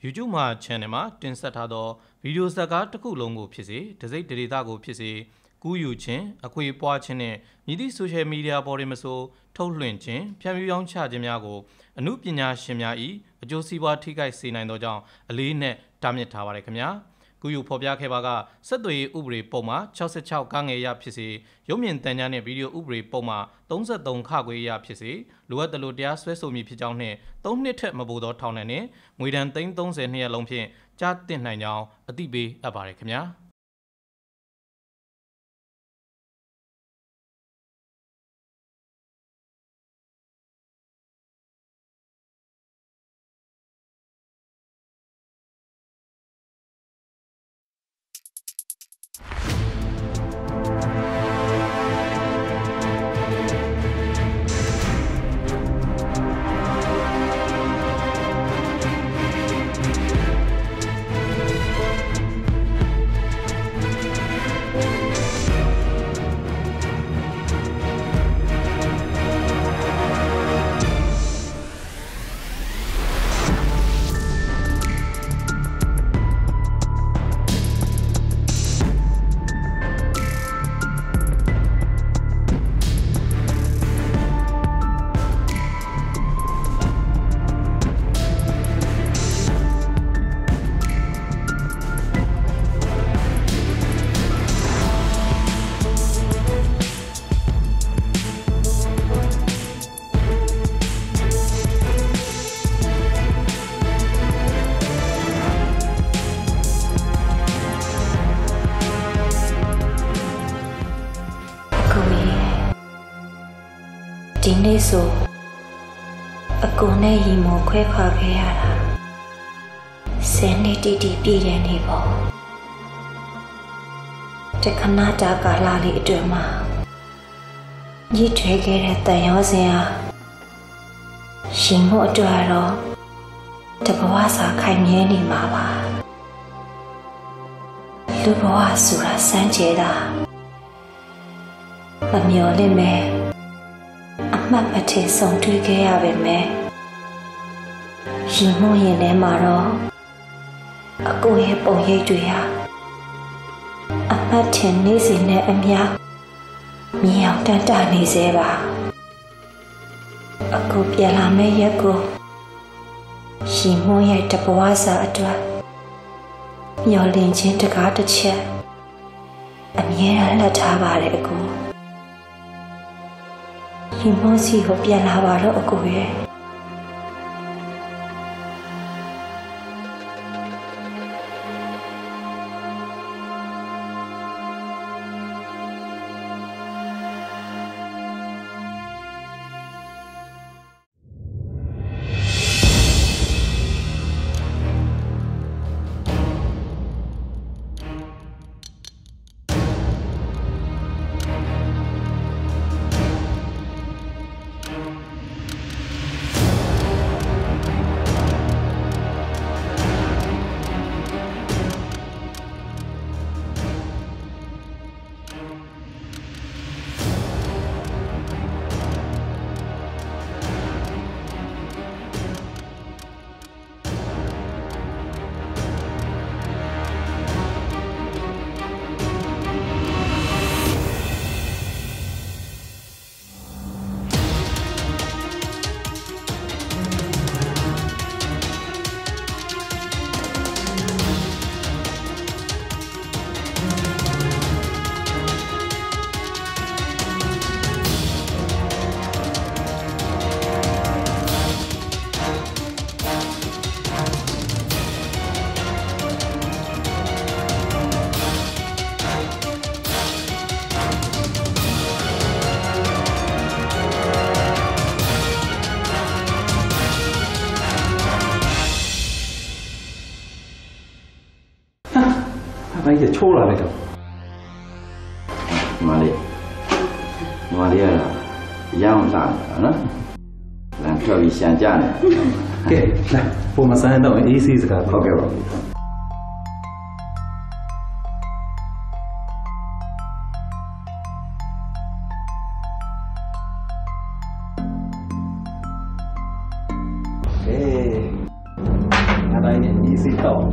YouTube မှာ channel မှာတင်ဆက်ထားသောဗီဒီယိုဇာတ်ကားတစ်ခုလုံးကိုဖြစ်စေတစိမ့်ဒေတာကိုဖြစ်စေကူးယူခြင်းအခွေပွားခြင်းနဲ့မြည်သည့် social media ပေါ်တွင်မဆိုထုတ်လွှင့်ခြင်းဖြန့်ဖြူးရောင်းချခြင်းများကိုအမှုပညာရှင်များ၏အကျိုးစီးပွားထိခိုက်စေနိုင်သောကြောင့်အလေးနက်တားမြစ်ထားပါတယ်ခင်ဗျာကူးယူဖော်ပြခဲ့ပါကဆက်သွယ်ရေးဥပဒေပုံမှာ66ကငယ်ရဖြစ်စေရုပ်မြင်သံကြားနဲ့ဗီဒီယိုဥပဒေပုံမှာ33ခခွေရဖြစ်စေလိုအပ်တယ်လို့တရားစွဲဆိုမည်ဖြစ်ကြောင်းနှင့်3နှစ်ထက်မပိုသောထောင်ဒဏ်နှင့်ငွေဒဏ်30နှစ်ရက်လုံးဖြင့်ကြားတင်နိုင်ကြောင်းအသိပေးအပ်ပါတယ်ခင်ဗျာဒီနေ့ဆိုအကိုနဲ့ရီမောခွဲခွာခဲ့ရတာ10နှစ်တိတိပြည့်တဲ့နေ့ပေါ့တခဏတာကာလလေးအတွင်းမှာညှိထွေးခဲ့တဲ့တန်ရောစင်ဟာရှင်မို့အတွက်တော့တဘဝစာခိုင်မြဲနေမှာပါလူဘဝဆိုတာစမ်းကြဲတာမမျော်လင့်မဲ့မှတ်မထင်ဆုံးတွေ့ခဲ့ရပါမယ်။ရင်မှုရင်ထဲမှာတော့အကိုရဲ့ပုံရိပ်တွေဟာအမှတ်ထင်နေစီနဲ့အများမြင်အောင်တန်တနေစေပါ။အကိုပြန်လာမယ့်ရက်ကိုရင်မှုရဲ့တဘဝစာအတွက်မျော်လင့်ခြင်းတကားတစ်ချက်အမြဲတမ်းလက်ထားပါတယ်အကိုဒီမောစီကိုပြန်လာပါတော့အကိုရဲ့ဘာကြီးချိုးလာလိုက်တော့ညီမလေးကရောင်းလာတာနော်လမ်းထွက်ပြီးရှန်ကြနေကဲလာပုံမဆန်းတော့အေးစီးစကားဟုတ်ကဲ့ပါကဲတိုင်းနဲ့ညီစီတော့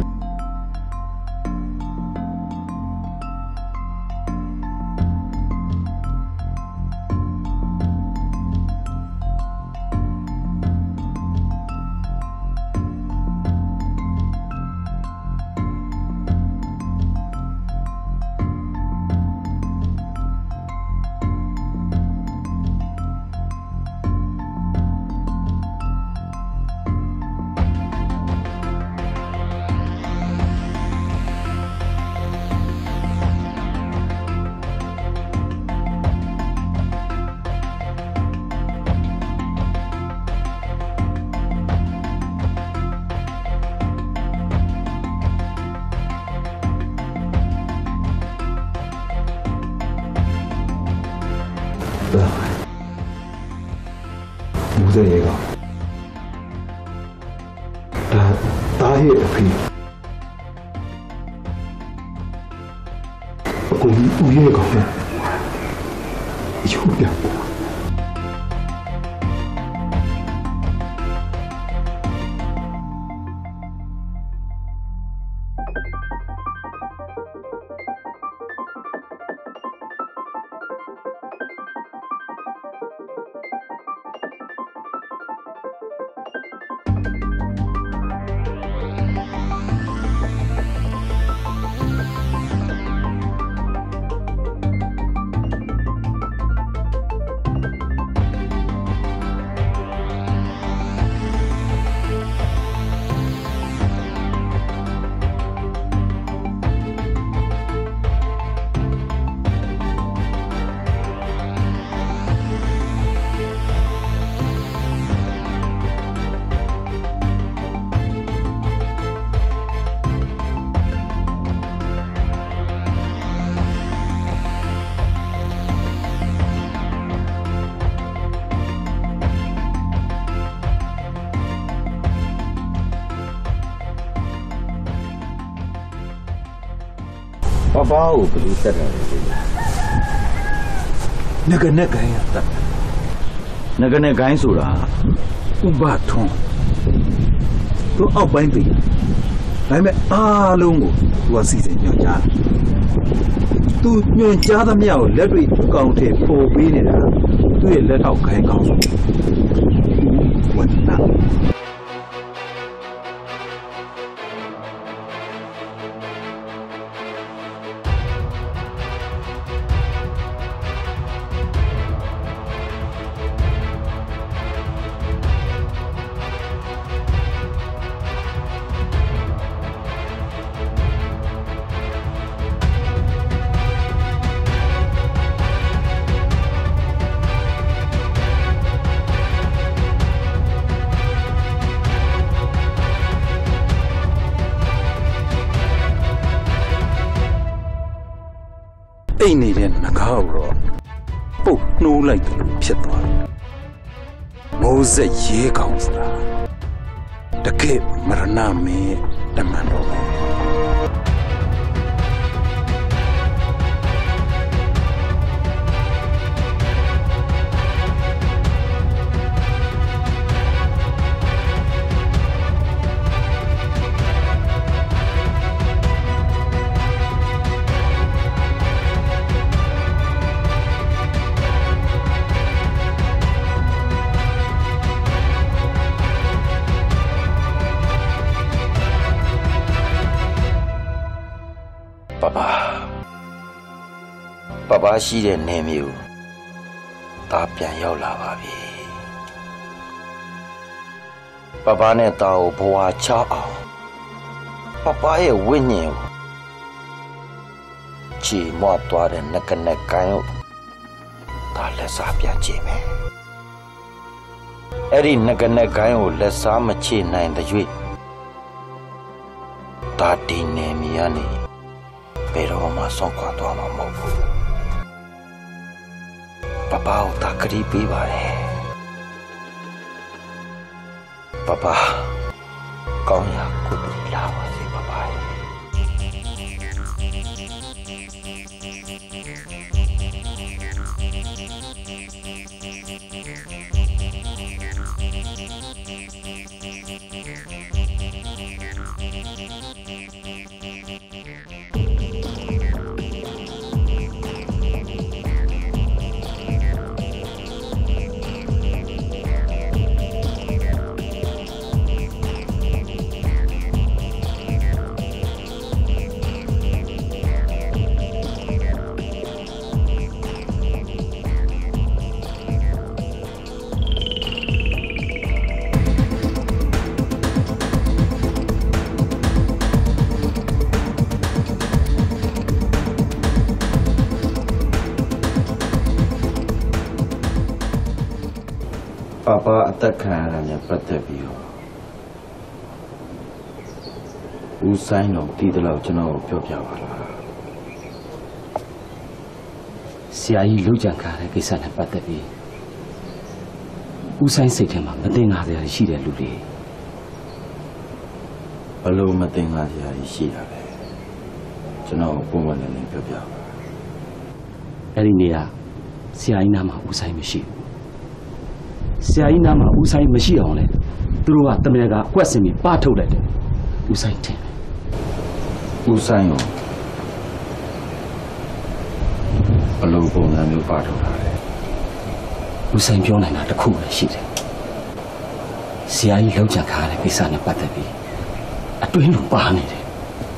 ဦးဇေကဒါရဲ့အဖေအကိုဦးရဲ့ကောင်နဲ့ရုပ်ပြ爸我不是在这里。 那个呀， 那干数了， 我把通，都奥班比，来没阿龙我事情要家，都要家的庙来对高铁破壁的啦，都也来到开高速，稳当。အိတ်နေတဲ့ငကားကိုတော့ပုတ်နှိုးလိုက်တယ်လို့ဖြစ်သွားတယ်။မိုးစက်ရဲကောင်းစလားတကယ်မရဏမင်းတမန်တော်ပဲ။爸爸ရှိတဲ့နေမျိုးဒါပြန်ရောက်လာပါပြီ။爸爸နဲ့တာကိုဘဝချအောင်爸爸ရဲ့ဝိညာဉ်ကိုချီမွတ်သွားတဲ့ငကနဲ့ကိုင်းဒါလက်စားပြန်ကြည့်မယ်။အဲ့ဒီငကနဲ့ကိုင်းကိုလက်စားမချနိုင်တဲ့၍ဒါဒီနေမီကနေဘယ်တော့မှဆုံးခွာသွားမှာမဟုတ်ဘူး။爸爸ကိုတာကတိပေးပါတယ်။爸爸ကောင်းရာကိုယ်တိုင်လာပါစေ爸爸ရဲ့။爸爸အသက်ခံရတာနဲ့ပတ်သက်ပြီးတော့ဦးဆိုင်တော်တည်တယ်လို့ကျွန်တော်ပြောပြပါလားဆရာကြီးလှုပ်ကြံခါတဲ့ကိစ္စနဲ့ပတ်သက်ပြီးဦးဆိုင်စိတ်ထဲမှာမတင်ငါစရာရှိတဲ့လူတွေဘလို့မတင်ငါစရာရှိတာလဲကျွန်တော်ပုံမှန်နဲ့ပြောပြပါအဲ့ဒီနေရာဆရာကြီးနားမှာဦးဆိုင်မရှိဘူးဆရာကြီးနားမှာဦးဆိုင်မရှိအောင်လေသူတို့ကတမန်ကအကွက်စင်ပြီးပါထုတ်လိုက်တယ်ဦးဆိုင်ထင်တယ်ဦးဆိုင်ရောဘလို့ပုံစံမျိုးပါထုတ်တာလဲဦးဆိုင်ပြောနိုင်တာတစ်ခုပဲရှိတယ်ဆရာကြီးလောက်ချခါတဲ့ကိစ္စနဲ့ပတ်သက်ပြီးအတွင်းလိုပါနေတယ်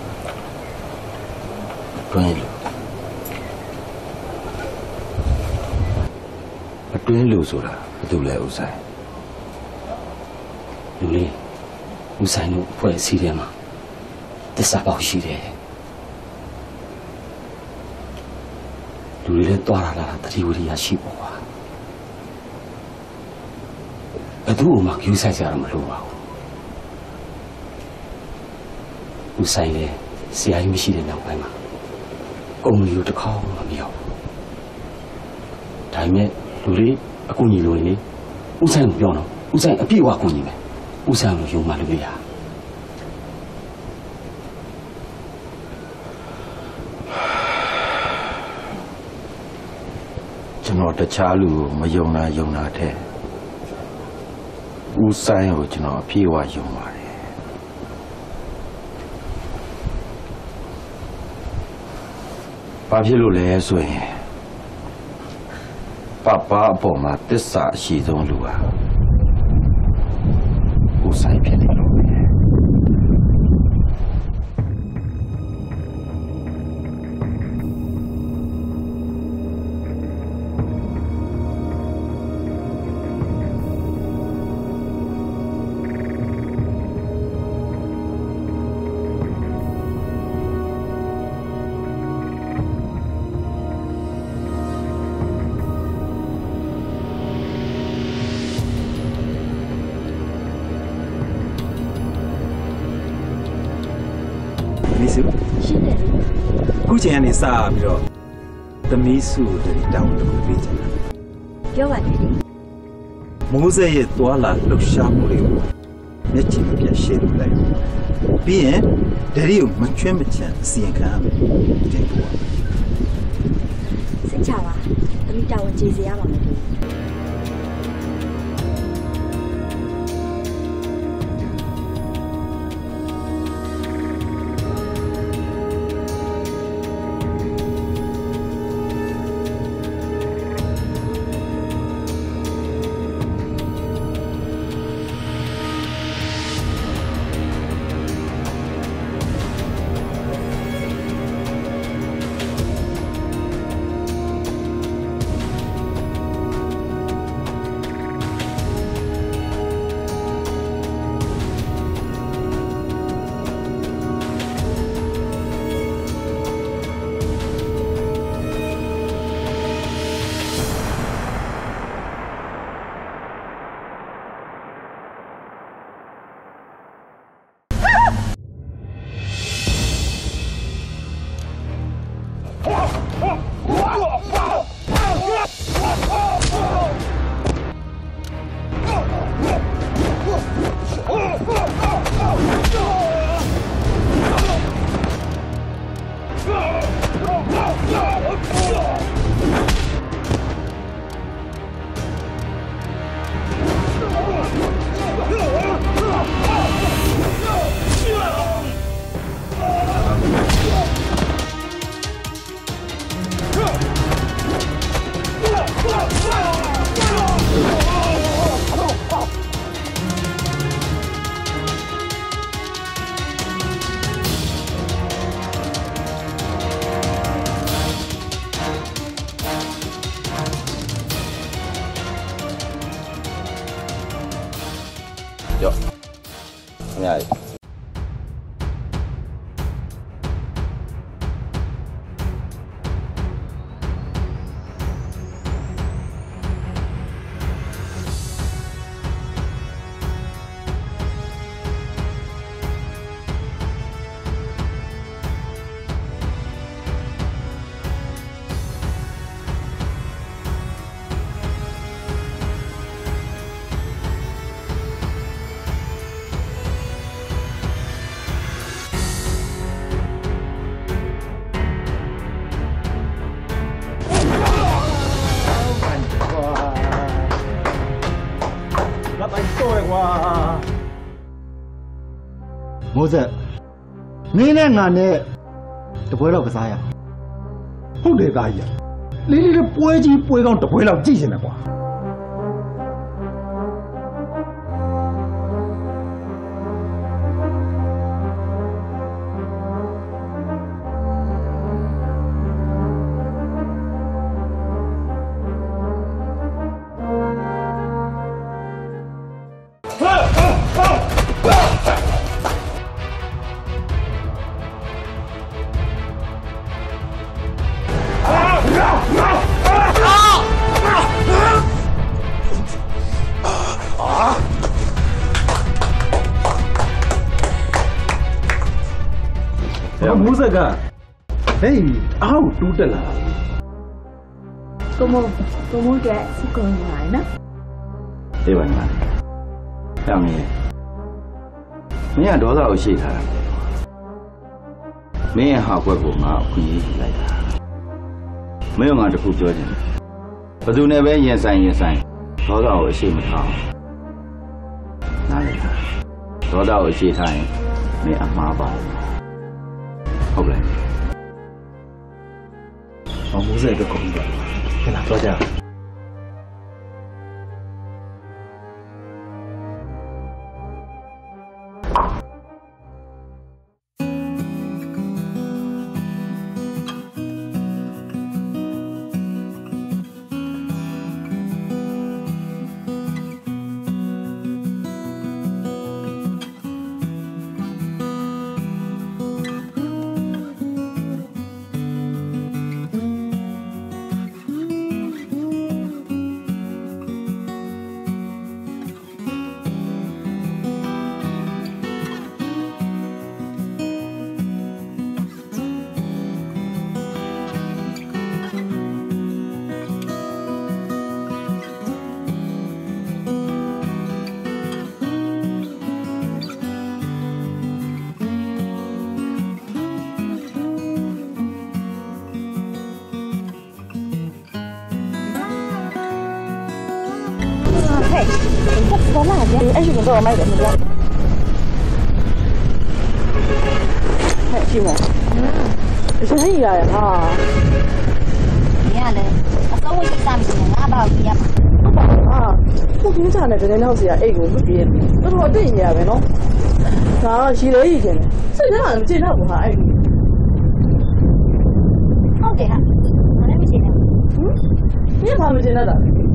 အတွင်းလိုဆိုတာဘာလို့လဲဦးဆိုင်လူလေးဦးဆိုင်တို့ဖွဲ့စည်းတယ်မှာသစ္စာပေါက်ရှိတယ်လူတွေလည်းတွားလာတာတတိဝရိယရှိပေါ့ကွာဘယ်သူမှယူဆိုင်ကြရမလို့ပါဘူးဦးဆိုင်လေဆရာကြီးမရှိတဲ့နောက်ပိုင်းမှာကုမ္ပဏီတို့တစ်ခေါက်မှမရောက်ဘူးဒါပေမဲ့လူတွေအကူညီလိုနေဦးဆိုင်ကိုပြောတော့ဦးဆိုင်အပြည့်အဝကူညီမယ်ဦးဆိုင်ကိုယုံမှလို့ရကျွန်တော်တခြားလူကိုမယုံတာတဲ့ဦးဆိုင်ကိုကျွန်တော်အပြည့်အဝယုံပါတယ်ဘာဖြစ်လို့လဲဆိုရင်ပပအပေါ်မှာတစ္ဆာအရှိဆုံးလူဟာဦးဆိုင်ဖြစ်နေလို့ပဲရှင်းတယ်ခုချိန်ကနေစပြီးတော့သမီးစုတွေတောင်းတခုပေးချင်တာပြောပါနဲ့မိုးစဲရဲ့သွာလာလှုပ်ရှားမှုတွေကိုမျက်ခြေမပြတ်ရှင်းပြလိုက်ပြီးရင်ဒရီကိုမချွင်းမချမ်းအစီရင်ခံရမယ်တင်ပေါ်စိတ်ချပါသမီးတာဝန်ကျေစေရပါမယ်လိုက်မိုးဆက်မင်းနဲ့ငါနဲ့တပွဲတော့ကစားရဟုတ်တယ်သားကြီးလေးလေးပွဲကြီးပွဲကောင်းတပွဲတော့ကြည့်ရှင်မယ်ကွာမိုးဆက်ကဟေးအောက်တူးတက်လာကိုမိုးကစုကုန်လာနော်အေးပါညီမကြောင်မင်းမင်းကဒေါသကိုရှိထားတာမင်းရဲ့ဟာကွက်ကိုငါအခွင့်အရေးလိုက်တာမင်းကငါတခုပြောချင်တယ်ဘယ်သူနဲ့ပဲရင်ဆိုင်ဒေါသကိုအရှိမထားနားလည်လားဒေါသကိုအရှိထားရင်မင်းအမှားပါဟုတ်လားမိုးဆက်တော့ကုန်ပြီခဏတော့ကြ我那边哎，你给我买点什么？哎，媳妇，生意啊哈。 你呀嘞，我稍微一三十年，俺爸不一样嘛。 啊，我平常呢，这个老师呀，哎，我不别，我说对你呗喏。啊，是的以前，这人好像见他不好哎。 好的哈，我那没见到。 你也怕没见到的？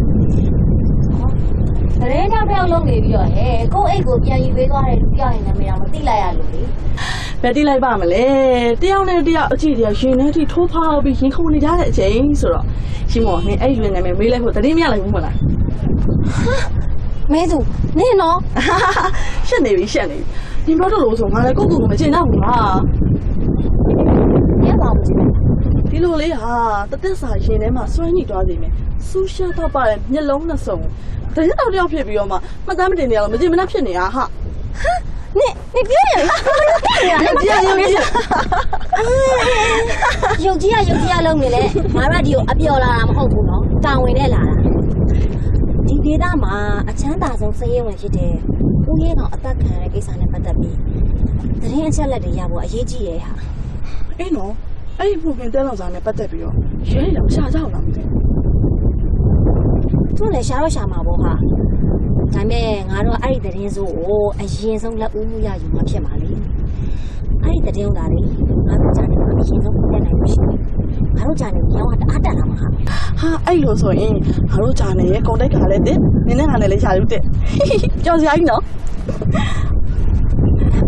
人家不要弄给别人，哎，搞一个便宜别个还别人那么样，我地来呀路的。 别地来吧么嘞，这样呢，这样今天现在的头发比现空的家的真是了。是么？你哎，原来没来过，这里面来过来。 哈，没走，你呢？ 哈哈哈，现在现在，你把这路上看来，个个没见到我啊。 你忘不记得？ ဒီလိုလေးဟာတသက်စာရှင်ထဲမှာစွန့်ညှိသွားနေမယ်စူးရှားတော့ပါတဲ့မျက်လုံးနဲ့စုံတရက်တော့တယောက်ဖြစ်ပြီးတော့မှမှတ်သားမတင်နေရတော့မကြည့်မနှက်ဖြစ်နေတာဟာ你别人了，有几呀弄的嘞，马上就阿表啦，嘛好不喏，单位来啦。今天大嘛，阿强大从生意问题的，我也讲阿达看那个啥呢不得比，昨天下来的呀，我业绩也哈。 哎喏。အဲ့ဒီပုံပြင်တဲလောက်စားနဲ့ပတ်သက်ပြီးတော့ရဲရောင်ရှာကြအောင်လားမသိဘူးသူလည်းရှာတော့ရှာမှာပေါ့ဟာဒါပေမဲ့ငါတို့အဲ့ဒီသတင်းစိုးကိုအရင်ဆုံးလက်ဦးမှုရယူမှဖြစ်မှာလေအဲ့ဒီသတင်းလာလေငါတို့ဂျာနေမှာအရင်ဆုံးတက်နိုင်လို့ရှိတယ်ငါတို့ဂျာနေရောင်းတာအားတက်လာမှာဟာအဲ့လိုဆိုရင်ငါတို့ဂျာနေရဲ့ကွန်တက်ကလည်းတက်နင်းနဲ့ငါနဲ့လည်းရှာလို့တက်ကြော်စရာကြီးနော်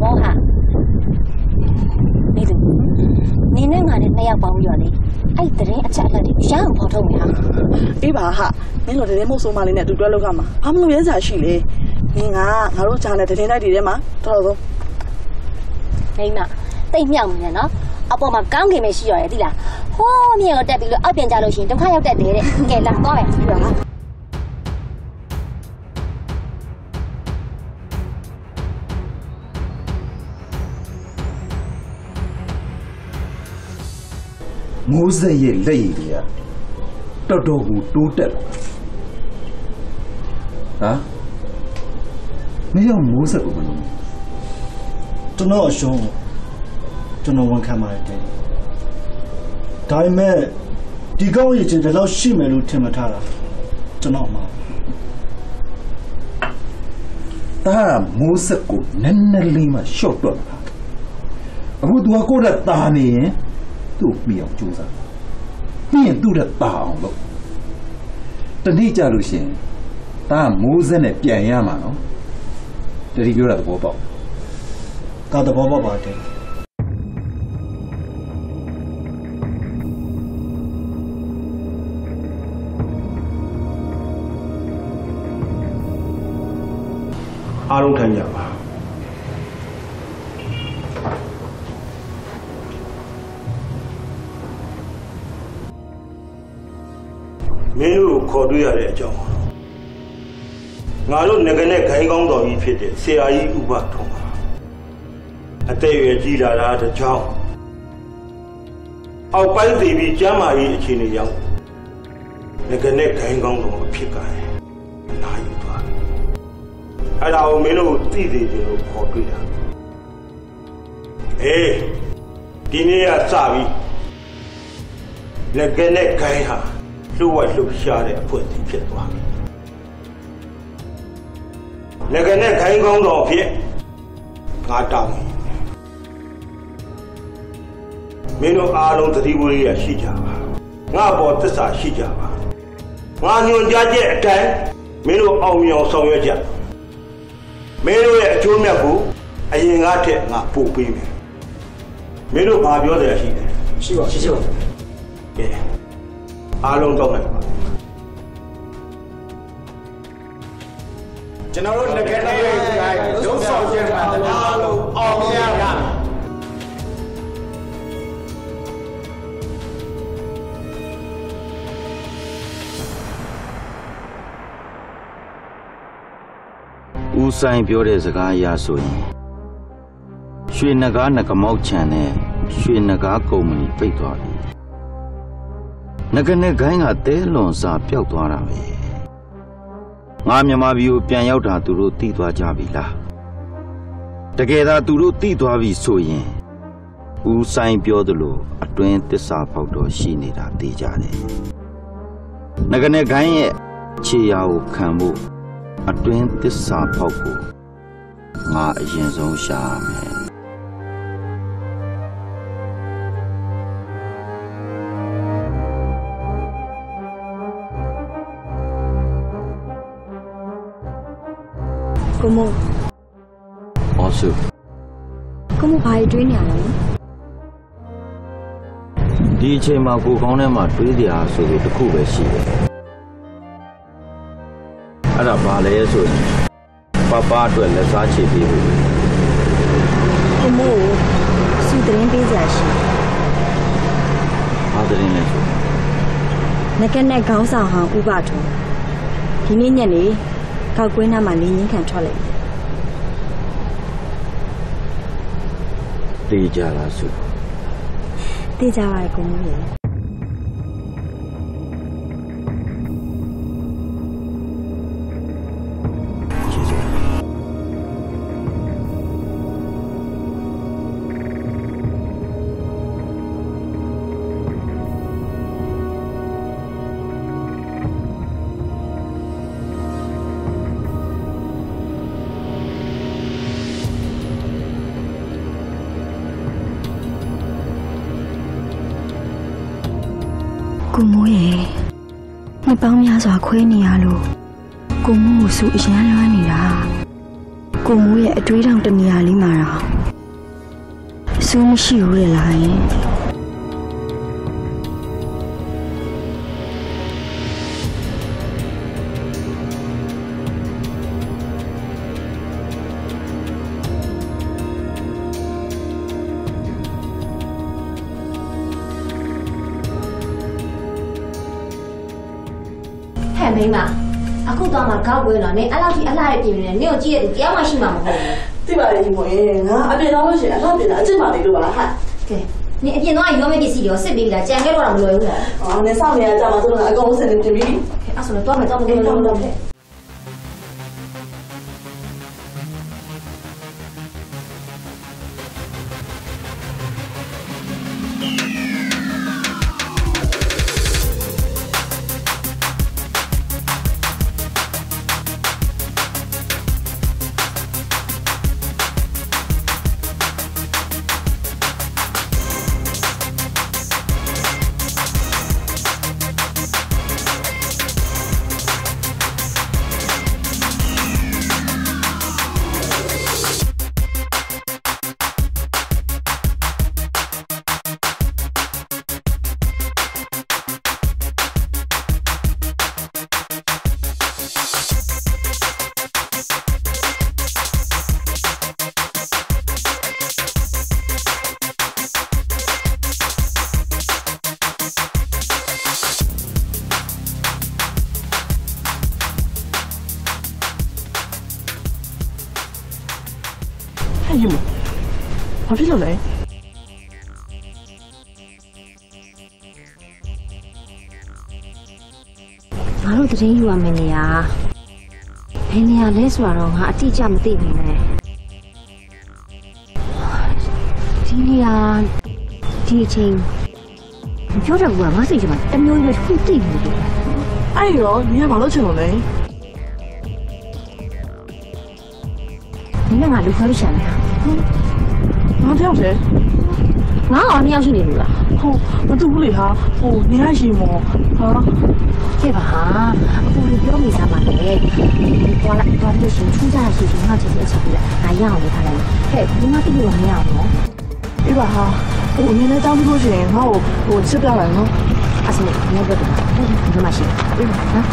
ယောက်ပေါင်းပြီးတော့လေအဲ့တရင်အချက်အလက်တွေရအောင်ဖော်ထုတ်နေဟာအေးပါဟာမင်းတို့တရင်မို့ဆိုးမလေးနဲ့တူတွဲလောက်ကမှာဘာမလို့ရဲစားရှိလေမင်းကငါတို့ဂျာနယ်တရင်တိုက်တွေထဲမှာတော်တော်မိမတိတ်မြောက်နေနော်အပေါ်မှာကောင်းကင်မရှိရတယ်သိလားဟိုးမြေကိုတက်ပြီးလို့အောက်ပြန်ကြလို့ရှိရင်ဒုက္ခရောက်တတ်တယ်တဲ့ကဲလာသွားမယ်ပြီးတော့ဟာမိုးစက်ရဲ့လက်ရည်တွေကတော်တော်ကိုတိုးတက်လာမင်းရောမိုးစက်ကိုမလို့ကျွန်တော်အရှုံးကျွန်တော်ဝန်ခံပါတယ်တဲ့ဒါပေမဲ့ဒီကောင်းရည်ချင်းဒီလောက်ရှိမယ်လို့ထင်မှတ်ထားတာကျွန်တော်မှာဒါမိုးစက်ကိုနည်းနည်းလေးမှရှော့တော့တာအခုသူကကိုယ့်တက်တာနေရင်သူ့မိအောင်ကြိုးစားပြီးရင်သူ့တက်တာအောင်လို့တနေ့ကြလို့ရှိရင်ဒါမိုးစက်နဲ့ပြန်ရမှာနော်တတိပြောတာသဘောပေါက်ဒါသဘောပေါက်ပါတယ်အားလုံးထိုင်ကြပါမင်းတို့ခေါ်တွေ့ရတဲ့အကြောင်းငါတို့ငကနဲ့ခိုင်းကောင်းတော်ကြီးဖြစ်တဲ့ဆရာကြီးဥပထုံးပါအသက်အရွယ်ကြီးလာတာတကြောင်အောက်ပိုင်းသေးပြီးကျမ်းမာရေးအခြေအနေရောက်ငကနဲ့ခိုင်းကောင်းတော်အဖြစ်ကနာယူသွားအဲ့ဒါကိုမင်းတို့သိသေးတယ်လို့ခေါ်တွေ့တာအေးဒီနေ့ကစပြီးငကနဲ့ခိုင်းဟာလှုပ်ဝက်လှုပ်ရှားတဲ့အဖွဲ့အစည်းဖြစ်သွားပြီငကနဲ့ခိုင်းကောင်းတော်ဖြစ်ငါတောင်းမင်းတို့အားလုံးသတိဝိရိယရှိကြပါငါပေါ်သစ္စာရှိကြပါငါညွှန်ကြားချက်အတိုင်းမင်းတို့အောင်မြင်အောင်ဆောင်ရွက်ကြမင်းတို့ရဲ့အကျိုးမြတ်ကိုအရင်ကထက်ငါပို့ပေးမယ်မင်းတို့ဘာပြောတယ်ရှိတယ်ရှိပါကဲအားလုံးတော့မယ်ကျွန်တော်တို့ငကနဲ့ရုပ်ဆောင်ခြင်းမှာအားလုံးအောင်မြင်ရဦးဆိုင်ပြောတဲ့စကားအရဆိုရင်ရွှေနဂါးနဂမောက်ချန်နဲ့ရွှေနဂါးကုမ္ပဏီပိတ်သွားပြီငကနဲ့ခိုင်းကတဲလွန်စာပျောက်သွားတာပဲငါမြန်မာပြည်ကိုပြန်ရောက်တာသူတို့သိသွားကြပြီလားတကယ်သာသူတို့သိသွားပြီဆိုရင်ဦးဆိုင်ပြောသလိုအတွင်းသစ္စာပေါက်တော့ရှိနေတာသိကြတယ်ငကနဲ့ခိုင်းရဲ့ခြေရာကိုခံဖို့အတွင်းသစ္စာပေါက်ကိုငါအရင်ဆုံးရှာမယ်ကိုမို့အော်စုကိုမို့ဘာတွေးနေရလဲဒီအချိန်မှာကိုကောင်းထဲမှာတွေးစရာဆိုပြီးတစ်ခုပဲရှိတယ်အဲ့ဒါဘာလဲဆိုရင်ပပအတွက်လက်စားချေပေးဖို့ကိုမို့စီတရင်ပေးစရာရှိဘာတရင်လဲဆိုငကနဲ့ခေါင်းဆောင်ဟောင်းဥပထုံးဒီနေ့ညနေကောက်ကွင်းနားမှာလင်းရင်းခံထွက်လိုက်တေးကြလားစုတေးကြပါရဲ့ကိုမို့ရေကိုမိုးရဲ့နှစ်ပေါင်းများစွာခွဲနေရလို့ကိုမိုးကိုစုအရန်လွမ်းနေတာကိုမိုးရဲ့အတွေးထောင်တနေရာလေးမှာတော့စုမရှိဘူးလေလားယင်မိမအခုတော့မှကောက်ကွေးတော့နင်အဲ့လောက်ကြီးအလှရပြင်နေနင်ကိုကြည့်ရတဲ့တရားမှရှိမှာမဟုတ်ဘူးသိပါရဲ့ညီမရဲ့ငါအပြင်တော့လို့ရှိရင်အလှပြင်တာအကျင့်ပါလေလို့ပါလားဟာကဲနင်အပြင်တော့ရောမပစ္စည်းရောစစ်ပေးလာကြံခဲ့တော့မလွယ်ဘူးလားအော်နင်စောင့်နေရကြမှာဆိုတော့အကုန်လုံးစင်နေပြင်ပြီအဲ့ဆိုတော့မယ်တော့မယ်အဲ့ယူဘာဖြစ်လို့လဲငါတို့တရင်ယူရမယ့်နေရာဘယ်နေရာလဲဆိုတော့ငါအတိအကျမသိဘူးနဲ့ဒီနေရာဒီအချိန်ပြောတော့ကငါစိတ်ထဲမှာတမျိုးပဲခုသိနေတယ်အဲ့ရောနင်ကဘာလို့ချင်လို့လဲနင်ကငါလူခွဲလို့ရှာနေတာငါတယောက်တည်းငါအောင်နှစ်ယောက်ရှိနေလို့လားဟုတ်မတူဘူးလေဟာဟိုနင်ကရှင်မောဟာကဲပါဟာအခုလူပြောမိစားပါလေသွားလိုက်သွားလို့ရှင်ထူးခြားရှိရှင်ငါချက်ချက်ချက်ပြလာငါရအောင်လုပ်ထားလိုက်ဟဲ့ဒီမှာတိလို့မရအောင်နော်အေးပါဟာဟိုနင်လည်းတောင်းပြီးလို့ရှင်ငါ့ကိုဟိုချစ်ပြလိုက်နော်အဲ့ဆိုနင်ကတော့ဒီမှာရှိအေးနော်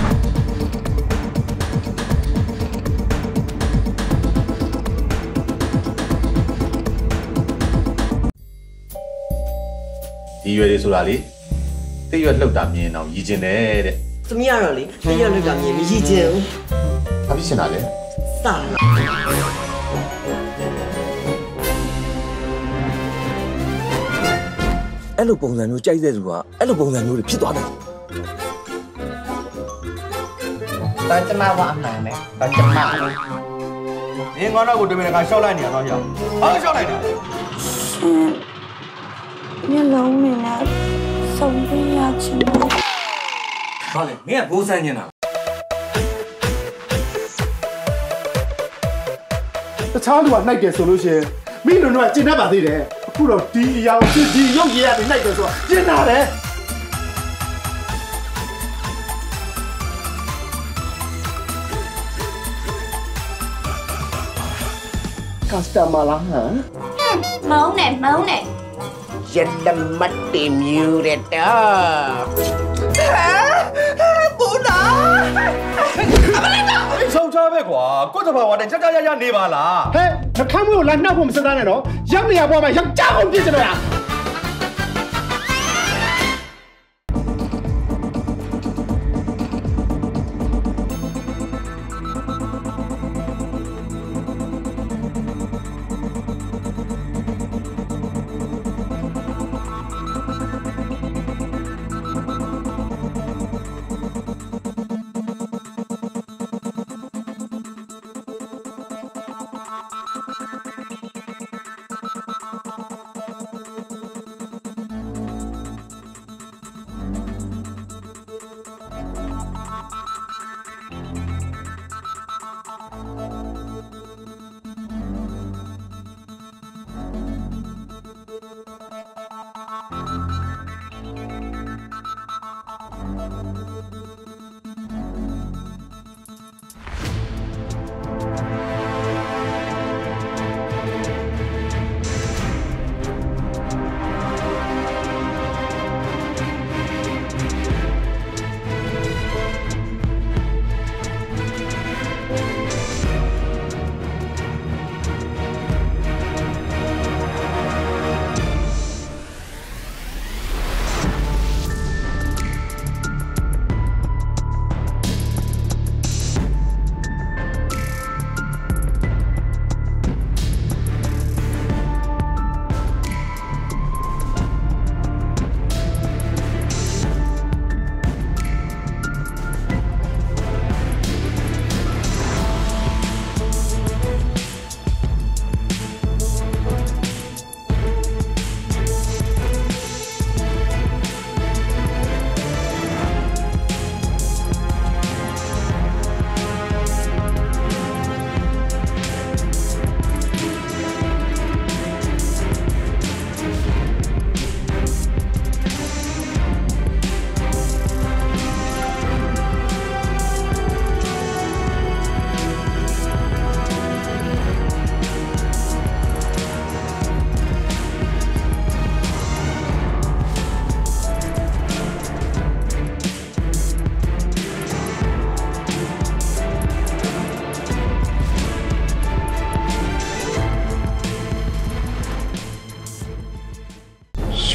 ဒီရွယ်တွေဆိုတာလေတိရွက်လှုပ်တာမြင်အောင်ရည်ကျင်တယ်တဲ့သမီးကတော့လေတိရွက်လှုပ်တာမြင်မရည်ကျင်ဘူးဘာဖြစ်ရှင်တာလဲစာအဲ့လိုပုံစံမျိုးကြိုက်တဲ့သူကအဲ့လိုပုံစံမျိုးတွေဖြစ်သွားတယ်ဘာကျမဝအမှန်ပဲဘာကျမနင်ငါတော့ကိုတမင်ကရှောက်လိုက်နေရတော့ရဘာရှောက်လိုက်တာမျက်လုံးနဲ့စုံပြရချင်တယ်။ဘာလဲမင်းကဘိုးဆန်းနေတာတခြားလူကနှိုက်တယ်ဆိုလို့ရှိရင်မိလူတို့ကကျင်တတ်ပါသေးတယ်အခုတော့ဒီအရာကိုဒီရုပ်ရည်ရပြီးနှိုက်တယ်ဆိုတော့ကျင်တာတယ်ကစတမာလားဟမ်မုန်းနဲ့ရလမတ်တင်မြူတဲ့တော့ဘူနာအမလေးတော့ဆုံးချပဲကွာကိုယ့်တဘာဝနဲ့ကြကြရနေပါလားဟဲ့နှခမ်းမွေးကိုလာနှောက်ဖို့မစသားနဲ့နော်ရောက်နေရပေါ်မှာရောက်ကြအောင်ပြစ်ကြတော့ရ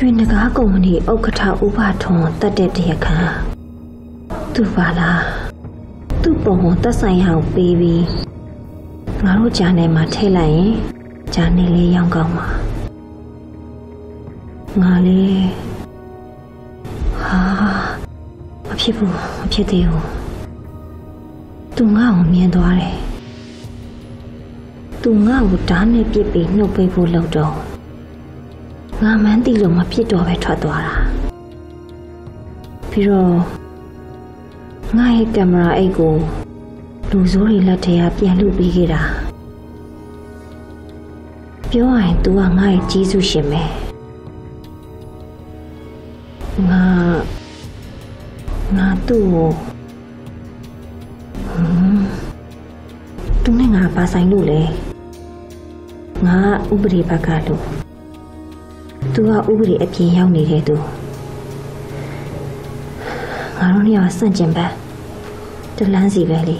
ရွှေနဂါးကုမ္ပဏီဥက္ကဋ္ဌဥပထွန်းတတ်တဲ့တရားခံသူပါလားသူ့ပုံကိုတက်ဆိုင်အောင်ပေးပြီးငါတို့ဂျာနယ်မှာထည့်လိုက်ရင်ဂျာနယ်လေးရောင်းကောင်းမှာငါလေးဟာမဖြစ်ဘူးမဖြစ်သေးဘူးသူငါ့ကိုမြင်သွားတယ်သူငါ့ကိုဓာတ်နဲ့ပြစ်ပြီးနှုတ်ပိတ်ဖို့လုပ်တော့ငါမှန်းသိလို့မဖြစ်တော့ပဲထွက်သွားတာပြီးတော့ငါရဲ့ကင်မရာအိတ်ကိုလူဆိုးတွေလက်ထဲကပြန်လုပေးခဲ့တာပြောရရင် तू ကငါ့ရဲ့ကြီးစုရှင်ပဲငါသူ့ကိုသူနဲ့ငါပါဆိုင်လို့လေငါဥပဒေဘက်ကလို့ तू ကဥပဒေအပြင်ရောက်နေတယ်သူငါတို့နေရာစန့်ကျင်ဘက်တလန်းစီပဲလေ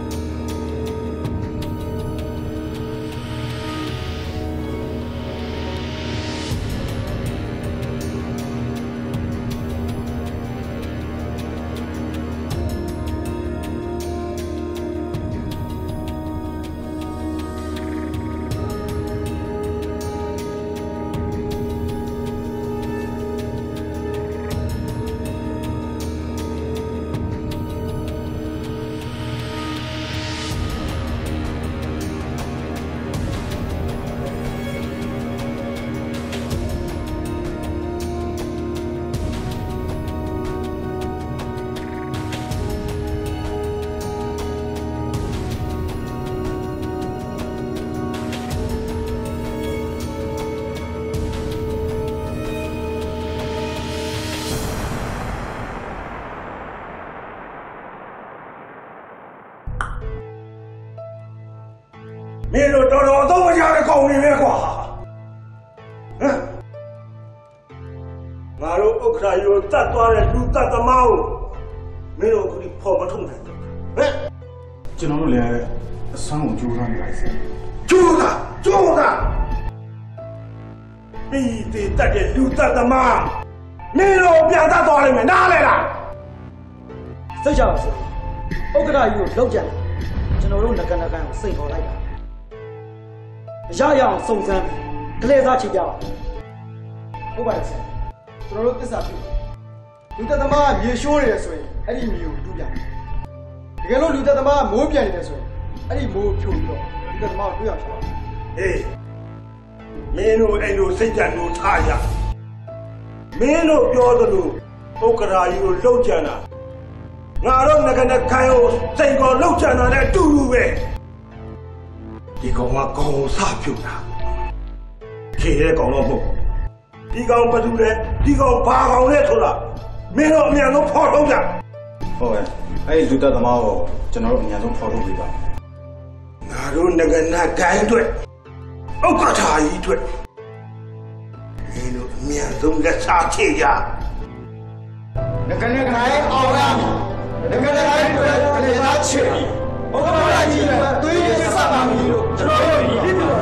မင်းတို့တော်တော်သုံးမကြတဲ့ကောင်တွေပဲကွာဟမ်ငါတို့ဥက္ခရာရိုတတ်သွားတဲ့လူတတ်သမားကိုမင်းတို့အခုဒီဖော်မထုတ်နိုင်ဘူးဟမ်ကျွန်တော်တို့လည်းအဆန်းကိုကြိုးစားနေပါစေကြိုးစားပြီးတည်တတ်တဲ့လူတတ်သမားမင်းတို့ပြန်တတ်သွားလိမ့်မယ်နားလဲလားစိတ်ချပါစေဥက္ကရာကြီးကိုလောက်ကြတယ်ကျွန်တော်တို့ငကနကန်ကိုစိတ်ခေါ်လိုက်တာရရအောင်စုံစမ်းကလေးစားချကြအောင်ဟုတ်ပါရဲ့ဆရာကျွန်တော်တို့သစ္စာပြုလူသက်သမားကမြေရှိုးနေတယ်ဆိုရင်အဲ့ဒီမြေကိုတူးပြတယ်တကယ်လို့လူသက်သမားကမိုးပြန်နေတယ်ဆိုရင်အဲ့ဒီမိုးဖြိုပြီးတော့လူသက်သမားကိုတွေ့ရချင်ပါအေးမင်းတို့အဲ့လိုစိတ်ကြံလို့ထားရမင်းတို့ပြောသလိုဥက္ကရာကြီးကိုလှုပ်ကြံတာငါတို့ငကနခိုင်ကိုစိတ်ကိုလှုပ်ကြံတာနဲ့အတူတူပဲဒီကောင်ကကောင်စဖြုတ်တာခေတဲ့ကောင်တော့မဟုတ်ဒီကောင်ဘာလို့လဲဒီကောင်ဘာကောင်လဲဆိုတာမင်းတို့အမြန်ဆုံးဖော်ထုတ်ကြဟုတ်ကဲ့အဲ့ဒီလူတက်သမားကိုကျွန်တော်တို့အမြန်ဆုံးဖော်ထုတ်ပေးပါငါတို့ငကနခိုင်အတွက်ဥက္ကဋ္ဌကြီးအတွက်မင်းတို့အမြန်ဆုံးလက်စားချေကြငကနခိုင်အောင်ရငကနခိုင်အတွက်လက်စားချေဥက္ကဋ္ဌကြီးကသွေးရစပါမည်လို့ကျွန်တော်တို့ဒီလို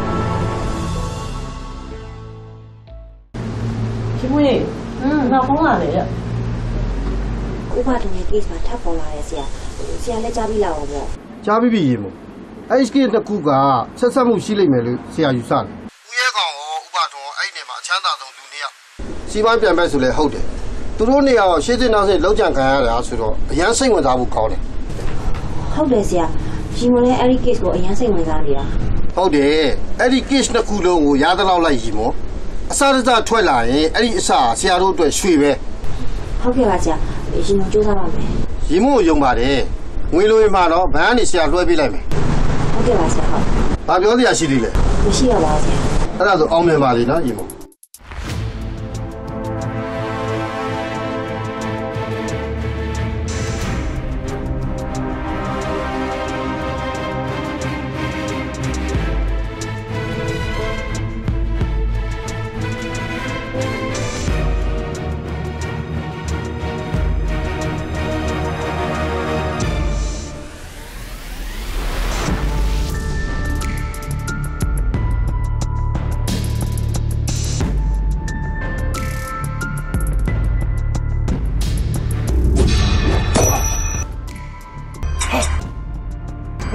ရှင်မွေးငါဖုန်းလာလေဥပဒေရဲ့ case မှာထပ်ပေါ်လာတယ်ဆရာလည်းကြားပြီးလာအောင်ပေါ့ကြားပြီးပြီရေမို့အဲ့ဒီ case တစ်ခုကဆက်ဆက်မှုရှိလိမ့်မယ်လို့ဆရာယူဆတယ်ဦးရဲကောင်ရောဥပဒေအဲ့ဒီနေမှာအချမ်းသာဆုံးသူနှစ်ယောက်စီးပွားပြန်မဲ့ဆိုလဲဟုတ်တယ်သူတို့နေရာကိုရှေ့စစ်နောက်စစ်လောက်ကြံခံရတာဆိုတော့အရန်စိတ်ဝင်စားဖို့ကောင်းတယ်ဟုတ်တယ်ဆရာရှင်မလည်းအဲ့ဒီ case ကိုအရန်စိတ်ဝင်စားနေတာဟုတ်တယ်အဲ့ဒီ case တစ်ခုလုံးကိုရားသလောက်လိုက်ရီမို့အစားတစားထွက်လာရင်အဲ့ဒီအစားဆရာတို့အတွက်ရွှေပဲဟုတ်ကဲ့ပါဆရာရှင်မစူးစမ်းပါမယ်ရီမို့ယုံပါတယ်ငွေလိုရင်မှတော့ဘန်းကနေဆရာလွှဲပေးလိုက်မယ်ဟုတ်ကဲ့ပါဆရာဟုတ်ဘာပြောစရာရှိသေးလဲမရှိရပါဘူးဆရာအဲ့ဒါဆိုအောင်မြင်ပါလေနော်ရီမို့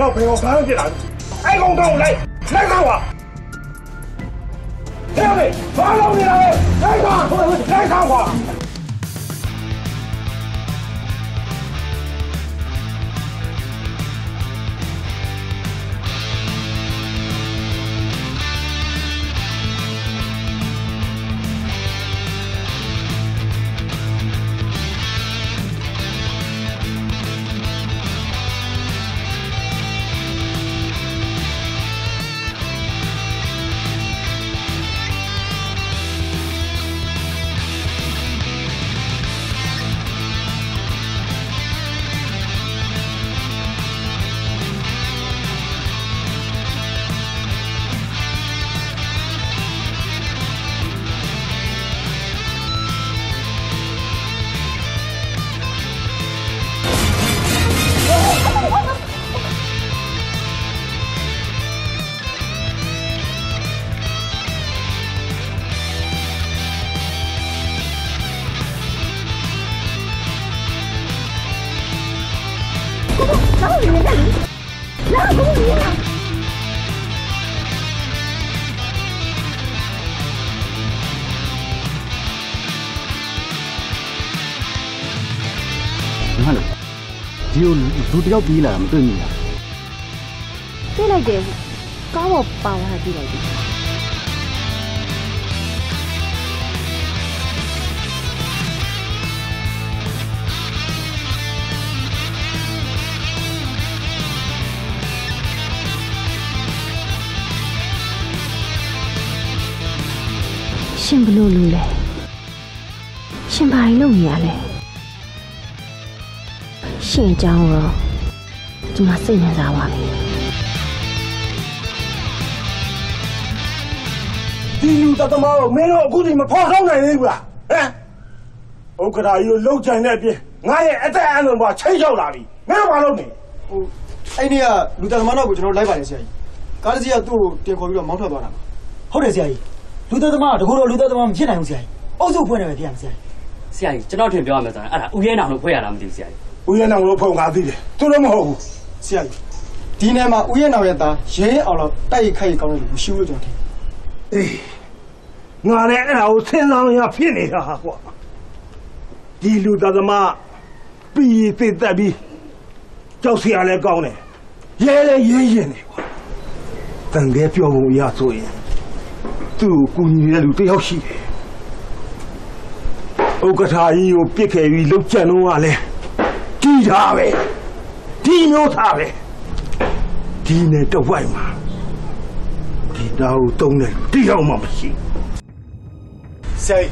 တော့ဘယ်ကိုဘာလို့ဖြစ်လာလဲအဲ့ကောင်ကောင်းလိုက်ခါကွာဟဲ့လေဘာလို့နေလဲလိုက်ခါကွာဒီလိုလူတယောက်ပြေးလာတာမတွေ့မိလားတွေ့လိုက်တယ်ကားပေါ်ပါလာတာတွေ့လိုက်တယ်ရှင်ဘလို့လူလဲရှင်ဘာလို့လုပ်နေရလဲရှင်အကြောင်းတော့ဒီမှာစိတ်ဝင်စားပါမယ်ဒီလူတသမားကိုမင်းတို့အခုဒီမဖော်ဆောင်နိုင်သေးဘူးလားဟမ်ဥက္ကဋ္ဌကြီးကိုလှုပ်ကြံတဲ့အပြင်ငါရဲ့အသက်အန္တရာယ်မှာချိတ်ချောက်လာပြီမင်းတို့ဘာလုပ်နေအဲ့ဒီကလူတသမားတော့ကိုကျွန်တော်လိုက်ပါတယ်ဆရာကြီးကားတစ်စီးကသူ့ကိုတင်ခေါ်ပြီးတော့မောင်းထွက်သွားတာပါဟုတ်တယ်ဆရာကြီးလူတသမားကတကူတော့လူတသမားမဖြစ်နိုင်ဘူးဆရာကြီးအုပ်စုဖွဲ့နေပဲဖြစ်ရမယ်ဆရာကြီးကျွန်တော်ထင်ပြောရမယ်ဆိုရင်အဲ့ဒါဦးရဲနောင်လို့ဖွဲ့ရတာမသိဘူးဆရာကြီးဦးရဲနောင်လို့ဖွဲ့ငါသိတယ်သူတို့မဟုတ်ဘူးဆရာကြီးဒီနေ့မှာဦးရဲနောင်ရဲ့သားရဲအောင်တော့တိုက်ခိုက်ကောင်းတယ်လို့မရှိဘူးကျွန်တော်ထင်အေးငါလည်းအဲ့ဒါကိုစဉ်းစားရဖြစ်နေတာကွာဒီလူတသမားပြီးသိသက်ပြီးကြောက်စရာလည်းကောင်းတယ်ရဲလည်းရဲရင်တယ်ကွာတန်တဲ့ပြောပုံအရဆိုရင်သူ့ကိုကူညီတဲ့လူတယောက်ရှိတယ်ဥက္ကဋ္ဌကြီးကိုပြစ်ခဲ့ပြီးလှုပ်ကြံတော့ကလည်းဒီသားပဲဒီမျိုးသားပဲဒီနဲ့တဝိုက်မှာဒီသားကိုတုံးတယ်တယောက်မှမရှိဆရာကြီး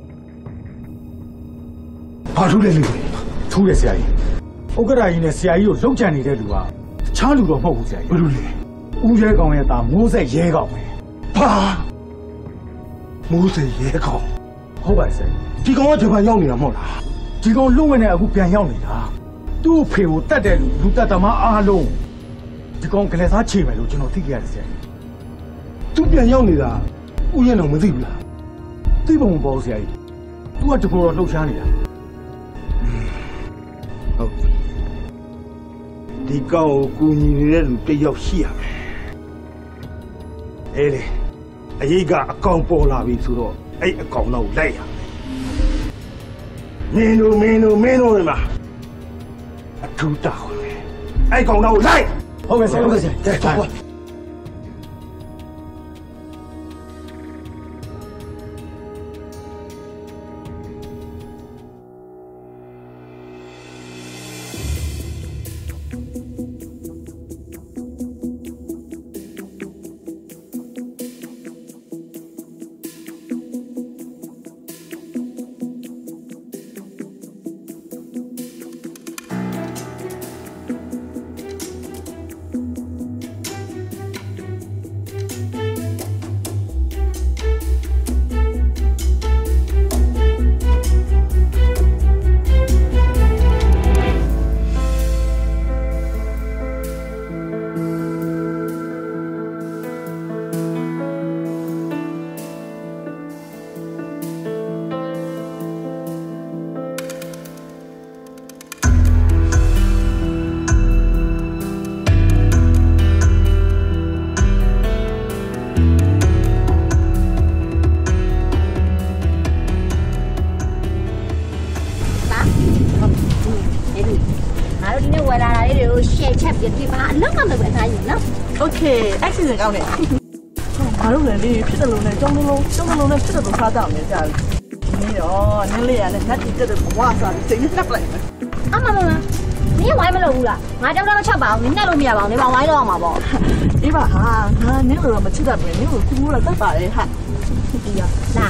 ဘာထူးလဲလူထူးတယ်ဆရာကြီးဥက္ကဋ္ဌကြီးနဲ့ဆရာကြီးကိုလှုပ်ကြံနေတဲ့လူကတခြားလူတော့မဟုတ်ဘူးဆရာကြီးဘာလို့လဲဦးရဲကောင်ရဲ့သားမိုးဆက်ရဲကောင်ပဲဘာမိုးဆက်ရဲကောင်ဟုတ်ပါဆရာဒီကောင်ကဂျပန်ရောက်နေတာမဟုတ်လားဒီကောင်လုံဝင်နေအခုပြန်ရောက်နေတာသူ့ဖေကိုတတ်တဲ့လူတတ်သမားအားလုံးဒီကောင်ကလေးစားချေမယ်လို့ကျွန်တော်သိခဲ့ရတယ်ဆရာသူပြန်ရောက်နေတာဥယျာဉ်တော်မသိဘူးလားသိပုံမပေါ်ဆရာကြီးသူကတကူတော့လှုပ်ရှားနေတာဟုတ်ဒီကောင်ကိုကူညီနေတဲ့လူတယောက်ရှိရမယ်အေးလေအရေးကအကောင်ပေါ်လာပြီဆိုတော့အဲ့အကောင်တော့လိုက်ရမင်းတို့တွေမှာအထူးတောင်းတယ်အဲ့ကောင်တော့လိုက်ဟုတ်ကဲ့ဆရာဟုတ်ကဲ့ဆရာကဲသွားပါ Okay, accident ကောင်းတယ်။ဘာလို့လဲလေဖြစ်တယ်လို့နဲ့ကြောင်းလုံးနဲ့ဖြစ်တယ်လို့စားကြအောင်လေကြာပြီ။နေတော့နင်းလေးရနဲ့ငတ်တိတက်တဲ့ဘဝစားပြီးစိတ်နဲ့နှက်လိုက်တယ်။အမမနင်းဝိုင်းမလုပ်ဘူးလား။ငါကြောက်တော့မချက်ပါဘူး။နင်းနဲ့လို့မရပါဘူး။နေပါဝိုင်းတော့အောင်ပါပေါ့။အေးပါဟာငါနင်းတော့မချစ်တတ်ဘူး။နင်းကိုကူတော့တတ်ပါလေဟာ။ဒီရလာ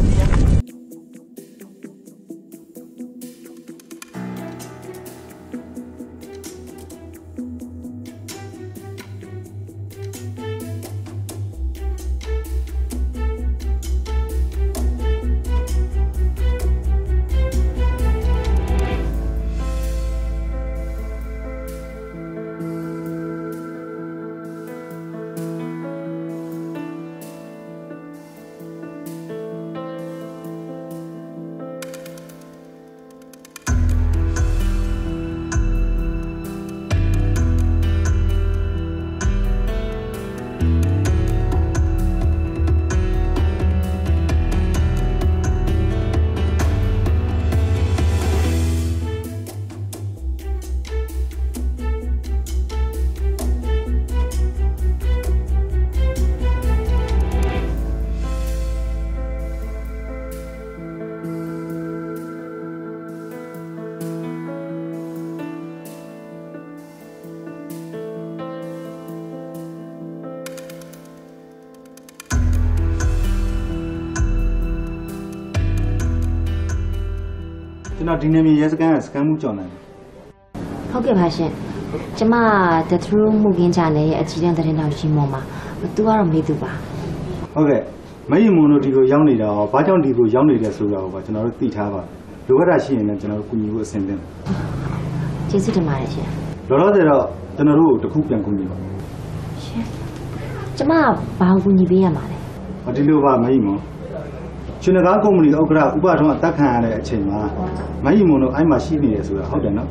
ကျွန်တော်ဒီနေ့မြေရဲစကန်ကစကန်မှုကြော်နေတယ်ဟုတ်ကဲ့ပါရှင်ကျမ The True မှုကင်းကြတဲ့ရဲ့အကြီးတန်းသတင်းတော်ရှင်းမောမှာသူကတော့မေးသူပါဟုတ်ကဲ့မယင်မွန်တို့ဒီကိုရောက်နေတာရောဘာကြောင့်ဒီကိုရောက်နေတယ်ဆိုတော့ကျွန်တော်တို့သိထားပါလိုအပ်တာရှိရင်လည်းကျွန်တော်တို့ကူညီဖို့အဆင်သင့်ကျေးဇူးတင်ပါတယ်ရှင်လောလောဆယ်တော့ကျွန်တော်တို့တခုပြန်ကူညီပါရှင်ကျမဘာကူညီပေးရမှာလဲဒီလိုပါမယင်မွန်ရှင်နဂါကုမ္ပဏီဥက္ကဋ္ဌဥပထွန်းအသက်ခံရတဲ့အချိန်မှာမယင်မွန်တို့အဲ့မှာရှိနေတယ်ဆိုတာဟုတ်တယ်နော်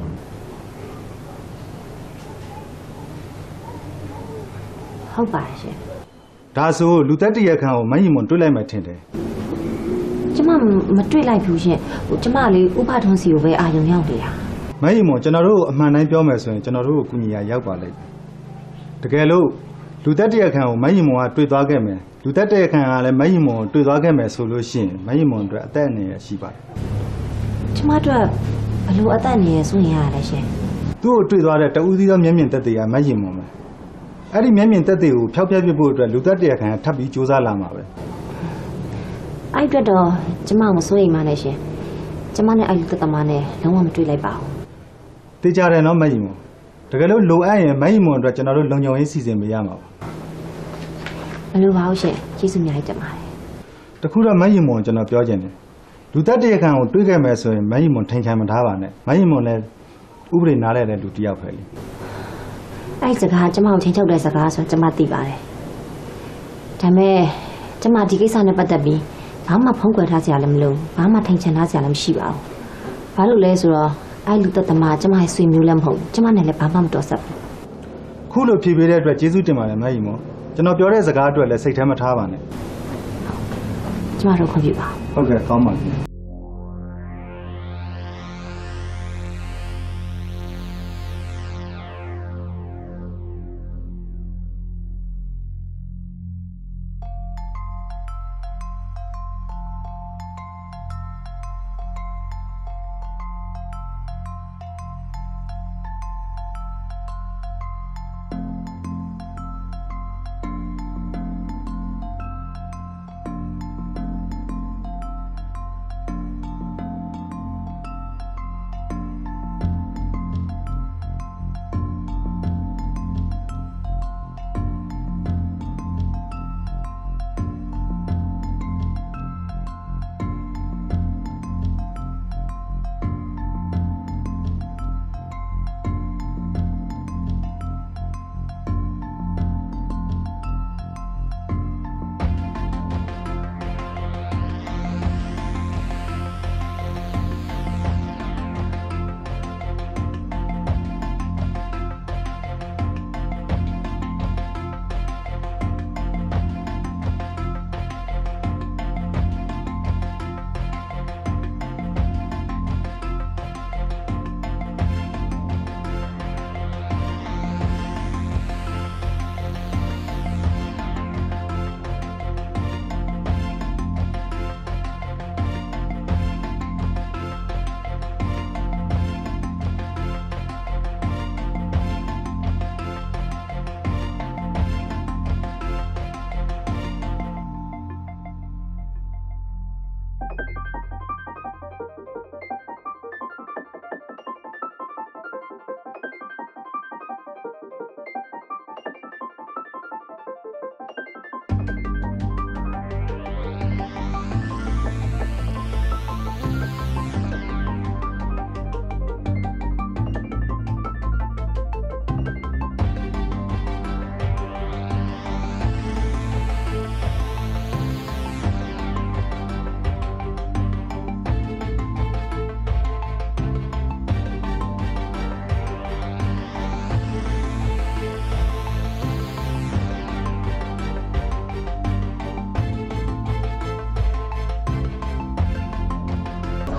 ဟုတ်ပါတယ်ရှင်ဒါဆိုလူသက်တရက်ခံကိုမယင်မွန်တွေ့လိုက်မှထင်တယ်ကျမမတွေ့လိုက်ဘူးရှင်ကျမလေးဥပထွန်းစီကိုပဲအာရုံရောက်နေတာမယင်မွန်ကျွန်တော်တို့အမှန်တိုင်းပြောမယ်ဆိုရင်ကျွန်တော်တို့ကိုကူညီရရောက်ပါလိမ့်တကယ်လို့လူသက်တရက်ခံကိုမယင်မွန်ကတွေ့သွားခဲ့မယ်လူသက်တဲ့ခံကလည်းမယင်မွန်တွေ့သွားခဲ့မယ်ဆိုလို့ရှိရင်မယင်မွန်အတွက်အသက်အန္တရာယ်ရှိပါတယ်ကျမတို့ဘလို့အသက်အန္တရာယ်ဆိုရင်ရတယ်ရှင်သူ့ကိုတွေ့သွားတဲ့တဦးသီးသောမျက်မြင်သက်သေကမယင်မွန်ပဲအဲ့ဒီမျက်မြင်သက်သေကိုဖျောက်ဖျက်ပြဖို့အတွက်လူသက်တဲ့ခံကထပ်ပြီးစူးစမ်းလာမှာပဲအဲ့အတွက်တော့ကျမမစိုးရိမ်ပါနဲ့ရှင်ကျမနဲ့အဲ့လူသက်သမားနဲ့လုံးဝမတွေ့လိုက်ပါဘူးသိကြတယ်နော်မယင်မွန်တကယ်လို့လိုအပ်ရင်မယင်မွန်အတွက်ကျွန်တော်တို့လုံခြုံရေးစီစဉ်ပေးရမှာပါမလိုပါဘူးရှင်ကျေးဇူးများတင်ပါတယ်တခုတော့မယင်မွန်ကျွန်တော်ပြောချင်တယ်လူသက်တဲ့ခံကိုတွေးခဲ့မယ်ဆိုရင်မယင်မွန်ထိန်ခံမထားပါနဲ့မယင်မွန်လည်းဥပဒေနားလဲတဲ့လူတစ်ယောက်ပဲလေအဲ့စကားကျမကိုချိန်ချုပ်တဲ့စကားဆိုကျမသိပါတယ်ဒါပေမဲ့ကျမဒီကိစ္စနဲ့ပတ်သက်ပြီးဘာမှဖုံးကွယ်ထားစရာလည်းမလိုဘာမှထိန်ချန်ထားစရာလည်းမရှိပါဘူးဘာလို့လဲဆိုတော့အဲ့လူသက်သမားကျမရဲ့ဆွေမျိုးလည်းမဟုတ်ကျမနဲ့လည်းဘာမှမတော်ဆက်ဘူးခုလိုဖြေပေးတဲ့အတွက်ကျေးဇူးတင်ပါတယ်မယင်မွန်ကျွန်တော်ပြောတဲ့စကားအတွက်လည်းစိတ်ထဲမထားပါနဲ့ကျမတို့ခွင့်ပြုပါဟုတ်ကဲ့ကောင်းပါပြီ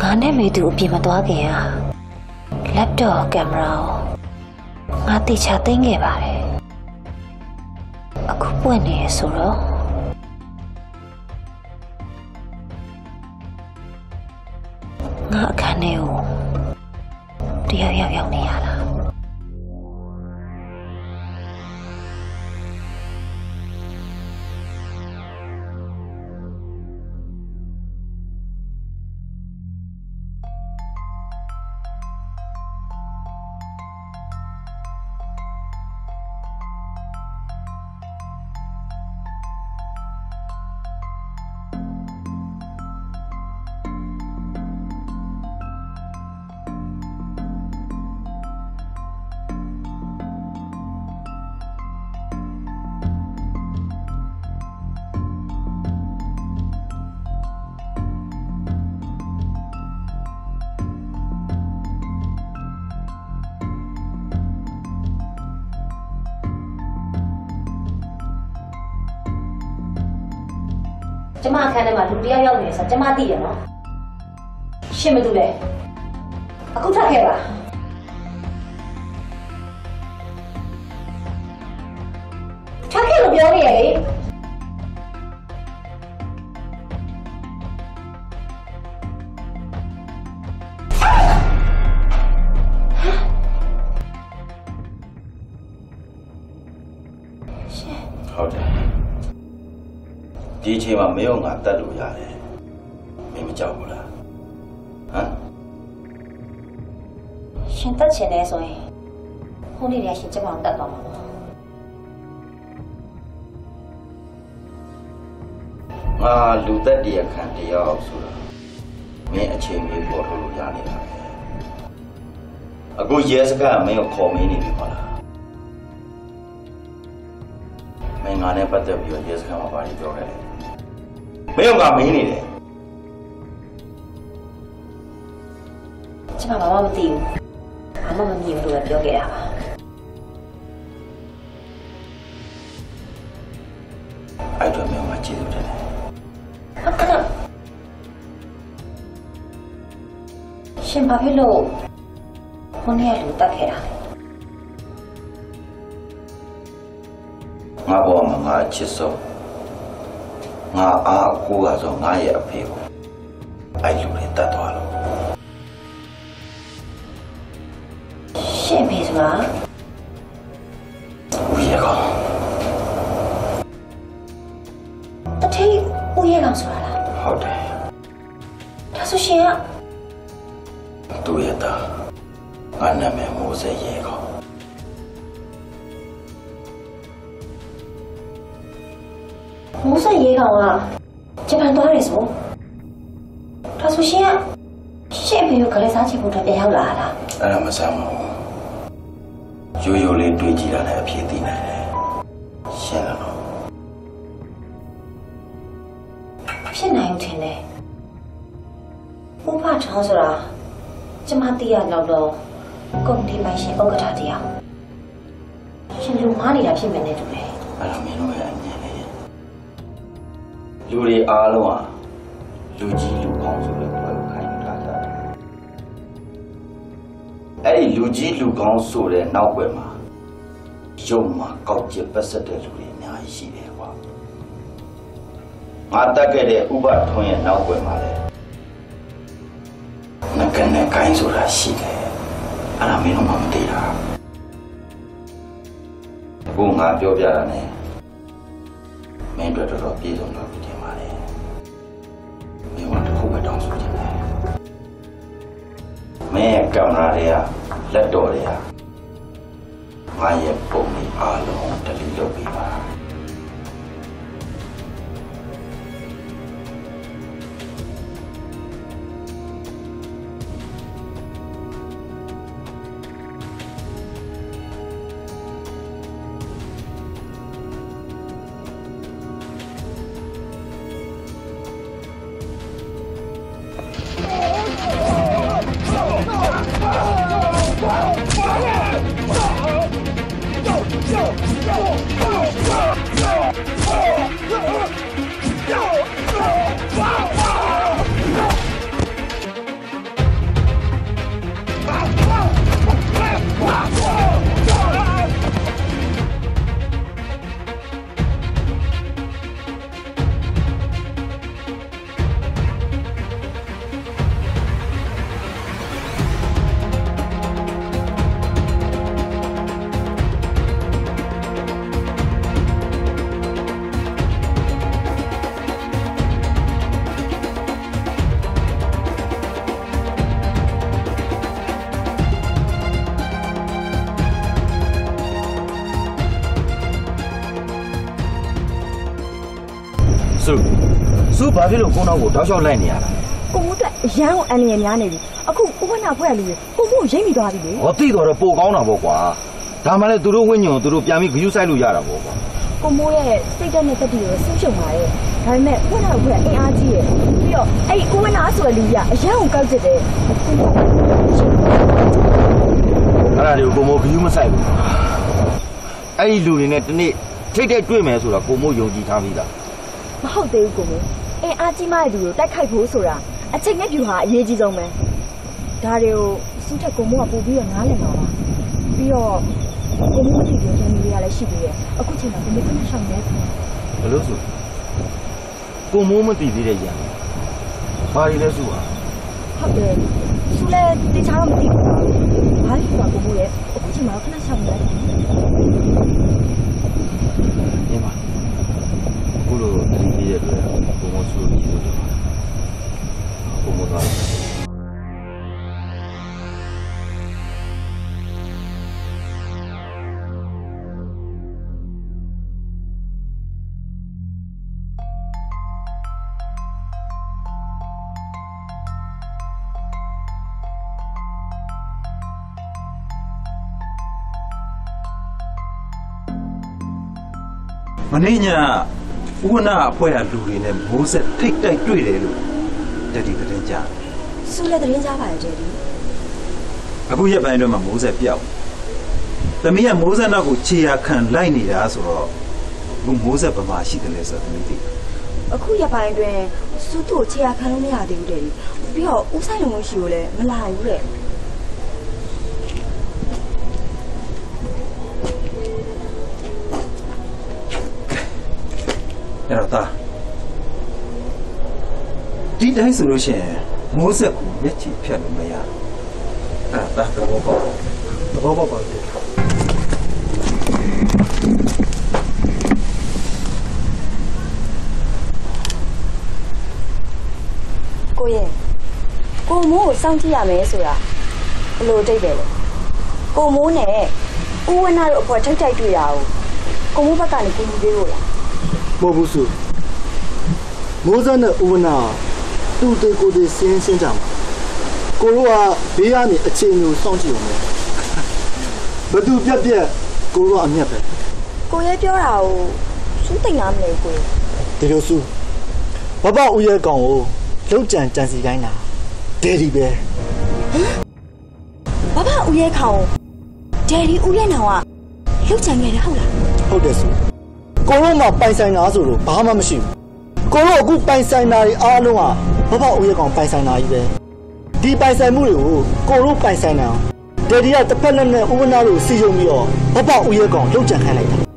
နဲ့မေသူအပြင်မသွားခင်อ่ะ laptop ကင်မရာကိုငါတိချသိမ်းခဲ့ပါတယ်အခုပွင့်နေရဆိုတော့ငါအခန်းထဲကိုတယောက်ရောက်နေရတာကျမအခန်းထဲမှာလူတယောက်ရောက်နေဆိုကျမသိရနော်ရှင်းမတူလဲအခုထွက်ခဲ့ပါထွက်ခဲ့လို့ပြောနေရလေဟုတ်တယ်ဒီအချိန်မှာမင်းတို့ငါတတ်လို့ရတယ်မင်းမကြောက်ဘူးလားဟမ်ရှင်တက်ချင်တယ်ဆိုရင်ဟိုနေ့တည်းရှင်ကျမကိုတတ်သွားမှာပေါ့ငါလူသက်တရခံတယောက်ဆိုတာမင်းအချိန်လေးပေါ်ထုတ်လို့ရနေတာပဲအခုရဲစခန်းမင်းကိုခေါ်မင်းနေပြီပါလားမင်းငါနဲ့ပတ်သက်ပြီးရဲစခန်းမှာဘာတွေပြောခဲ့လဲမင်းကမင်းနေတယ်ကျမဘာမှမသိဘူးဘာမှမမြင်ဘူးလို့ပြောခဲ့တာပါအဲ့တော့မင်းကကျေးဇူးတင်တယ်ရှင်ဘာဖြစ်လို့ခုနေ့ကလူတက်ခဲ့တာငါဘောမှာငါချစ်ဆုံးငါအားကိုးရဆုံးငါရဲ့အဖေကိုအဲ့လူတွေတတ်သွားလို့ရှင်ဖေဆိုတာဦးရဲကောင်တတိဦးရဲကောင်ဆိုတာလားဟုတ်တယ်ဒါဆိုရှင်ကသူ့ရဲ့သားငါနာမည်မိုးစေရဲကောင်မိုးစေရဲကောင်ကဂျပန်သွားတယ်ဆိုဒါဆိုရှင်ကရှင့်ဖေကိုကလေးစားချင်ဖို့အတွက်ပြန်ရောက်လာတာအဲ့ဒါမဆမ်းပါဘူးရိုးရိုးလေးတွေးကြည့်တာလည်းအဖြစ်သိနိုင်တယ်ရှင်းလားဖြစ်နိုင်ဦးထင်တယ်ဥပထောင်းဆိုတာကျမသိရတော့ကုမ္ပဏီပိုင်ရှင်ဥက္ကဋ္ဌတရားရှင်လူမားနေတာဖြစ်မယ်နဲ့တူတယ်အဲ့ဒါမင်းတို့ရဲ့အမြင်လေးလူတွေအားလုံးဟာလူကြီးလူကောင်းဆိုတဲ့ဘဝကိုခိုင်းထားကြတယ်အဲ့ဒီလူကြီးလူကောင်းဆိုတဲ့နောက်ွယ်မှာရုံမှာကောက်ကျစ်ပတ်ဆက်တဲ့လူတွေအများကြီးရှိတယ်ကွာငါတက်ခဲ့တဲ့ဥပထွန်းရဲ့နောက်ွယ်မှာလည်းငါကနေကိုင်းဆိုတာရှိတယ်အဲ့ဒါမင်းတို့မှမသိတာအခုငါပြောပြတာ ਨੇ မင်းတို့တော်ပြေဆုံးတော့ပြီတင်ပါလေမင်းကတခုပဲတောင်းဆိုချင်တယ်မင်းကင်မရာတွေကလက်တော်တွေကငါရဲ့ပုံလေးအားလုံးတလီလုပ်ပြီးပါ Go! 苏巴菲鲁公道我多少来年了？ 公母对，然后按年年那里，我拿回来了，公母人没多少的。 我最多的不高那不挂，他们来都是温柔，都是表面可有塞路亚了不挂。 公母耶，这个那个地方苏州嘛耶，还没我拿回来哎阿姐耶，哟，哎我拿出来了呀，然后搞这个。 那就公母可有么塞路？哎，路里呢，真的，天天追买出来，公母用几场味的。 好的，公母。哎，阿姐买的带开铺数啦，前一句话业绩中没？但是苏州公母不比哪里嘛？比公母这边人民来西边，估计那公母可能上来。 不老实，公母们弟弟的样，哪里来说啊？ 好的，苏来对查我们弟弟嘛，还是说公母的，估计嘛可能上来。 你嘛，不如弟弟的。公母说你就好了，公母说。 မင်းညာဥနာအဖွဲ့ရလူတွေနဲ့မိုးဆက်ထိတ်တိုက်တွေ့တယ်လို့တတိသတင်းကြား苏来的人家吧这里အခုရက်ပိုင်းတော့မှမိုးဆက်ပြောက်သမီးကမိုးဆက်နောက်ကိုခြေရခံလိုက်နေတာဆိုတော့ဘုမိုးဆက်ပမာရှိတယ်လေဆိုတော့သမီးသိအခုရက်ပိုင်းတွင်苏တို့ခြေရခံလို့မရသေးဘူးတဲ့ပြီးတော့ဦးဆိုင်လုံးရှိကိုလည်းမလာဘူးတဲ့အဲ့တော့ဒီတိုင်းဆိုလို့ရှိရင်မိုးဆက်ကိုမျက်ခြေဖြတ်လို့မရအဲ့ဒါသဘောပေါက်ပါတယ်ကိုရဲ့ကိုမိုးကိုစောင့်ကြည့်ရမယ်ဆိုတာဘယ်လိုတိတ်ပဲလဲကိုမိုးနဲ့ဦးဝနာတို့အဖေထိတ်တိုက်တွေ့တာကိုမိုးဘက်ကနေကိုကြီးပေးလို့လားမဟုတ်ဘူးဆိုမိုးစံနဲ့ဦးဝနာတူတေကိုတေစင်းကြမှာကိုတို့ကဘေးကနေအချိန်မျိုးစောင့်ကြည့်အောင်ဘယ်သူပြက်ကိုတို့ကအမျက်ပဲကိုရဲပြောတာကိုစူးတိတ်နာမလဲကိုဒီလိုစူးဘဘဦးရဲကောင်ကိုလောက်ကြံစီခိုင်းတာဒယ်ဒီပဲဘဘဦးရဲကောင်ဒယ်ဒီဦးရဲနောင်ကလောက်ကြံခဲ့တယ်ဟုတ်လားဟုတ်တယ်စူးကိုတို့မှပိုင်ဆိုင်တာဆိုတော့ဘာမှမရှိဘူးကိုတို့အခုပိုင်ဆိုင်တာတွေအားလုံးကဘဘဦးရဲကောင်ပိုင်ဆိုင်တာကြီးပဲဒီပိုင်ဆိုင်မှုတွေကိုကိုတို့ပိုင်ဆိုင်တာဒယ်ဒီကတစ်ဖက်နဲ့ဥပနာတို့စီယုံပြီးတော့ဘဘဦးရဲကောင်လောက်ကြံခိုင်းလိုက်တာ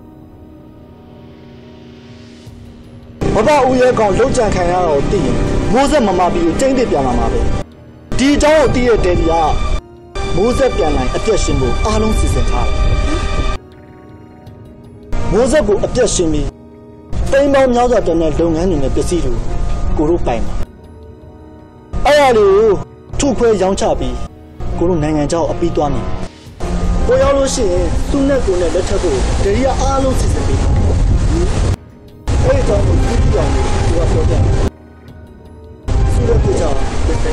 ဘဘဦးရဲကောင်လောက်ကြံခိုင်းရတော့သိရင်မိုးဆက်မမပြီးကျင်းတစ်ပြန်လာမှာပဲဒီအကြောင်းကိုသိရတဲ့ဒယ်ဒီကမိုးဆက်ပြန်လာအပြက်ရှင်ဖို့အားလုံးစီစဉ်ထားတယ်မိုးဆက်ကိုအပြက်ရှင်ပြီးတိမ်ပေါင်းများစွာတန်းတဲ့လုပ်ငန်းတွေနဲ့ပစ္စည်းတွေကိုတို့ပိုင်မှာအဲ့ဒါတွေကိုထုတ်ခွဲရောင်းချပြီးကိုတို့နိုင်ငံခြားကိုအပြီးသွားနေကိုရောက်လို့ရှိရင်သူ့နဲ့ကိုနဲ့လက်ထပ်ဖို့ဒယ်ဒီကအားလုံးစီစဉ်ပြီးအဲ့ဒီတော့ဒီပြောင်းကိုပြောပြတယ်စီရတဲ့ကြောင့်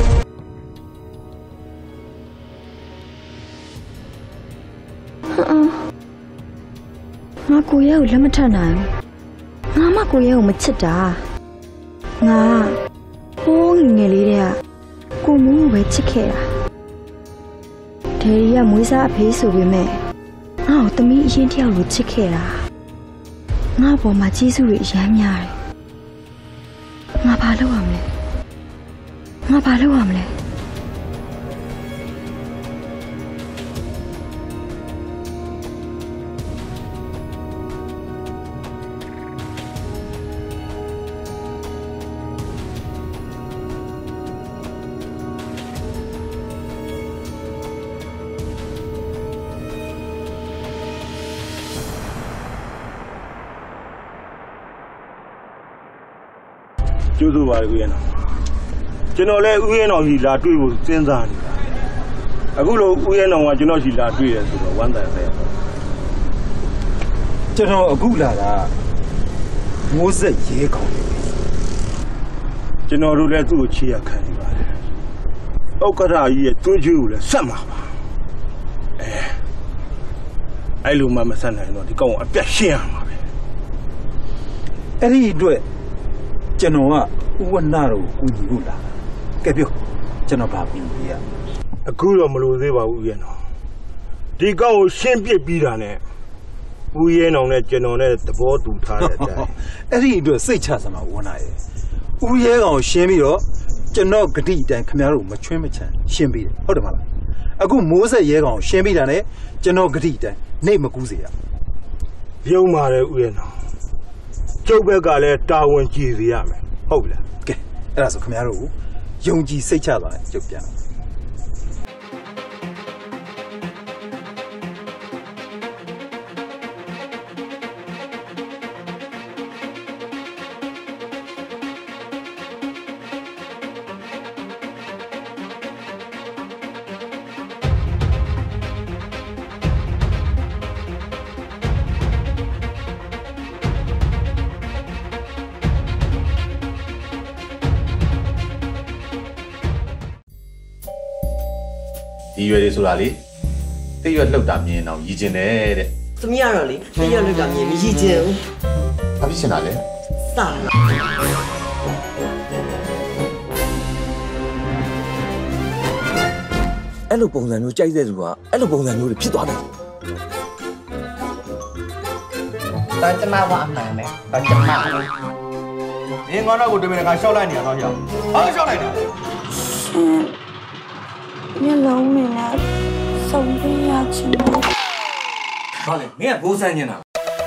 ငါကိုရဲကိုလက်မထပ်နိုင်ငါမကိုရဲကိုမချစ်တာငါဟိုးငယ်လေးတည်းကကိုမိုးကိုပဲချစ်ခဲ့တာဒယ်ရီကမွေးစားအဖေးဆိုပေမဲ့ငါ့ကိုသမီးအရင်တယောက်လိုချစ်ခဲ့တာငါ့ဘောမှာကျေးဇူးတွေအများများတယ်ငါဘာလုပ်ရမလဲကျိုးစိုးပါလေဦးရဲတော်ကျွန်တော်လည်းဦးရဲတော်ကြီးလာတွေ့ဖို့စဉ်းစားနေတာအခုလိုဦးရဲတော်ကကျွန်တော်ကြီးလာတွေ့တယ်ဆိုတော့ဝမ်းသာတယ်ကျွန်တော်အခုလာတာမိုးဆက်ရဲကောင်းတယ်ကျွန်တော်တို့လည်းသူ့ကိုချီရခံနေပါတယ်ဥက္ကဋ္ဌကြီးရဲ့တွင်းချွေးကိုလည်းဆက်မှာပါအဲ့လိုမှမဆက်နိုင်တော့ဒီကောင်ကိုအပြတ်ရှင်းရမှာပဲအဲ့ဒီအတွက်ကျွန်တော်ကဥဝနာတို့ကိုကူညီလို့လာကဲပြောကျွန်တော်ဗာပြီးရအခုတော့မလို့သေးပါဘူးရဲ့နော်ဒီကောင်ကိုရှင်းပစ်ပြီးတာနဲ့ဦးရဲနောင်နဲ့ကျွန်တော်နဲ့သဘောတူထားတဲ့အတိုင်းအဲ့ဒီအတွက်စိတ်ချစမှာဝနာရဲ့ဦးရဲကောင်ရှင်းပြီးတော့ကျွန်တော်ဂတိအတိုင်းခင်ဗျားတို့မချွင်းမချမ်းရှင်းပြီးတယ်ဟုတ်တယ်မလားအခုမိုးဆက်ရဲကောင်ရှင်းပြီးတာနဲ့ကျွန်တော်ဂတိအတိုင်းနေမကူးစေရရုံပါတယ်ဦးရဲနောင်ကျုပ်ဘက်ကလည်းတာဝန်ကြည့်စေရမယ်ဟုတ်ပြီလားကဲအဲ့ဒါဆိုခင်ဗျားတို့ယုံကြည်စိတ်ချသွားတယ်ကျုပ်ပြန်ဒီရွယ်လေးဆိုတာလေတိရွက်လှုပ်တာမြင်အောင်ရည်ကျင်တယ်တဲ့သမီးကတော့လေတိရွက်လှုပ်တာမြင်မရည်ကျင်ဘူးဘာဖြစ်ရှင်တာလဲစာအဲ့လိုပုံစံမျိုးကြိုက်တဲ့သူကအဲ့လိုပုံစံမျိုးတွေဖြစ်သွားတယ်တာကျမကအမှန်ပဲတာကျမမင်းငါတော့ကိုတမင်ကရှောက်လိုက်နေရတော့ရောက်ဘာရှောက်လိုက်တာမျက်လုံးနဲ့စုံပြရချင်တယ်ဘာလဲမင်းကဘိုးဆန်းနေတာ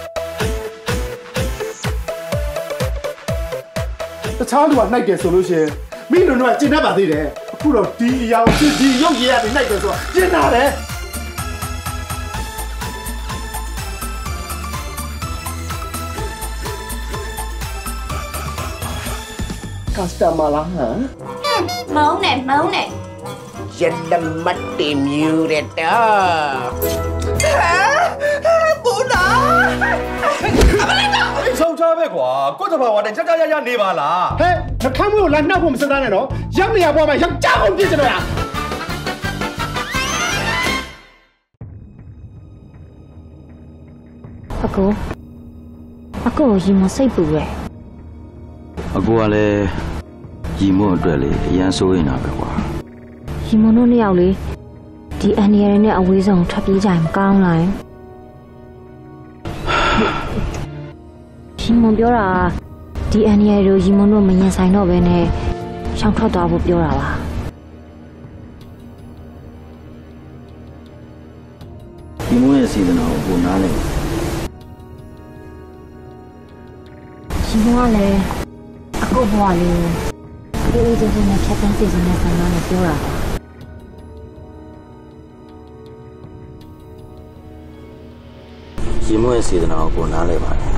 တခြားလူကနှိုက်တယ်ဆိုလို့ရှိရင်မင်းတို့ကကျင်တတ်ပါသေးတယ်အခုတော့ဒီအရာကိုဒီရုပ်ရည်ရတယ်နှိုက်တယ်ဆိုတော့ကျင်တာတယ်ကစတမာလားဟမ်မောင်းနဲ့ရတမတ်တင်မြူတဲ့တော့ဘူနာဆုံးချပဲကွာကိုယ့်တဘာဝနဲ့ကြရနေပါလားဟဲ့နှခမ်းမွေးကိုလာနှောက်ဖို့မစသားနဲ့နော်ရောက်နေရပေါ်မှာရောက်ကြကုန်ပြစ်ကြတော့ရအကိုရီမစိတ်ပူရဲ့အကူကလည်းရီမို့အတွက်လေအရန်စိုးနေတာပဲကွာရီမတို့နှစ်ယောက်လေဒီအန်နီရယ်နဲ့အဝေးဆုံးထွက်ပြေးကြရင်မကောင်းလားရီမပြောတာဒီအန်နီရယ်တို့ရီမတို့မရင်ဆိုင်တော့ဘဲနဲ့ရှောင်ထွက်သွားဖို့ပြောတာပါရီမိုရဲ့စီစဉ်တော်ကိုနားလဲရီမကလည်းအခုဘွားလေးအေးချင်းချင်းနဲ့ဖြတ်တန်းစီစဉ်တဲ့ဆန္ဒနဲ့ပြောတာပါရီမိုရဲ့စီစဉ်တော်ကိုနားလဲပါတယ်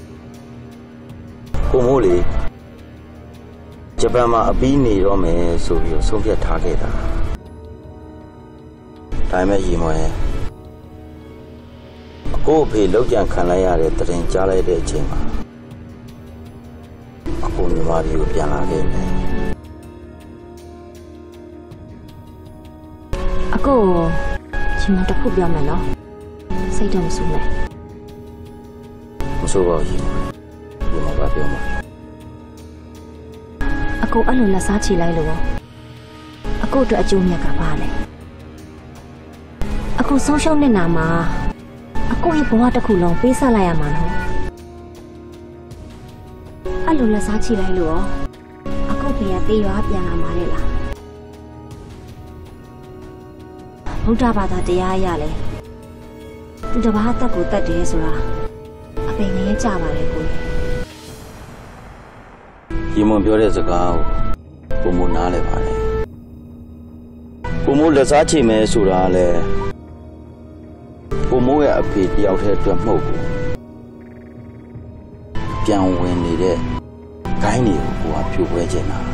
ကိုမိုးလေဂျပန်မှာအပြီးနေတော့မယ်ဆိုပြီးဆုံးဖြတ်ထားခဲ့တာဒါပေမဲ့ရီမိုရဲ့ကို့အဖေလောက်ကြံခံလိုက်ရတဲ့တရင်ကြားလိုက်တဲ့အချိန်မှာအခုမြန်မာပြည်ကိုပြန်လာခဲ့တယ်အခုဒီမှာတစ်ခုပြောမယ်နော်စိတ်တော့မဆိုးနဲ့မဆိုးပါဘူးဒီမှာပါပြောမှာအခုအဲ့လိုလက်စားချီလိုက်လို့အခုအတွက်အကျိုးမြတ်ကပါလေအခုဆုံးရှုံးနေတာမှာအခုရဲ့ဘဝတစ်ခုလုံးပေးဆက်လိုက်ရမှာနော်အဲ့လိုလက်စားချီလိုက်လို့အခုဖေကတေးရွာပြန်လာမှာလေလားဘုရားဘာသာတရားရလဲသူတပားတက်ကိုတက်တယ်ဆိုတာအပင်ငယ်ကြပါလေကိုရီမွန်ပြောတဲ့စကားကိုမိုးနားလဲပါတယ်ကိုမိုးလက်စားချေမယ်ဆိုတာလဲကိုမိုးရဲ့အဖေတယောက်တည်းအတွက်မဟုတ်ဘူးပြန်ဝင်နေတဲ့ဂိုင်းတွေကိုကိုကဖြိုခွဲချင်တာ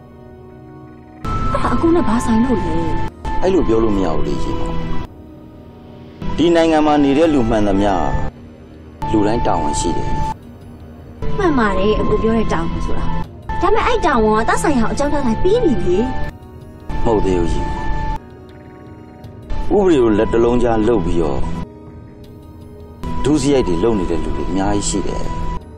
အခုနဲ့ဘာဆိုင်လို့လဲအဲ့လိုပြောလို့မရဘူးလေကြီးပေါ့ဒီနိုင်ငံမှာနေတဲ့လူမှန်သမျှလူတိုင်းတာဝန်ရှိတယ်မှန်ပါတယ်အခုပြောတဲ့တောင်းဆိုတာဒါပေမဲ့အဲ့တောင်ကတဆိုင်အောင်အကြောင်းထားလိုက်ပြီးပြီလေမဟုတ်သေးဘူးကြီးဥပဒေကိုလက်တလုံးကြားလှုပ်ပြီးတော့ဒုစရိုက်တွေလုပ်နေတဲ့လူတွေအများကြီးရှိတယ်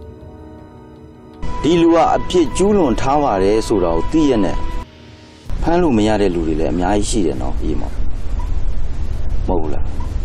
ဒီလူကအပြစ်ကျူးလွန်ထားပါတယ်ဆိုတာကိုသိရနဲ့ဖမ်းလို့မရတဲ့လူတွေလည်းအများကြီးရှိတယ်နော်အေးမဟုတ်ဘူးလား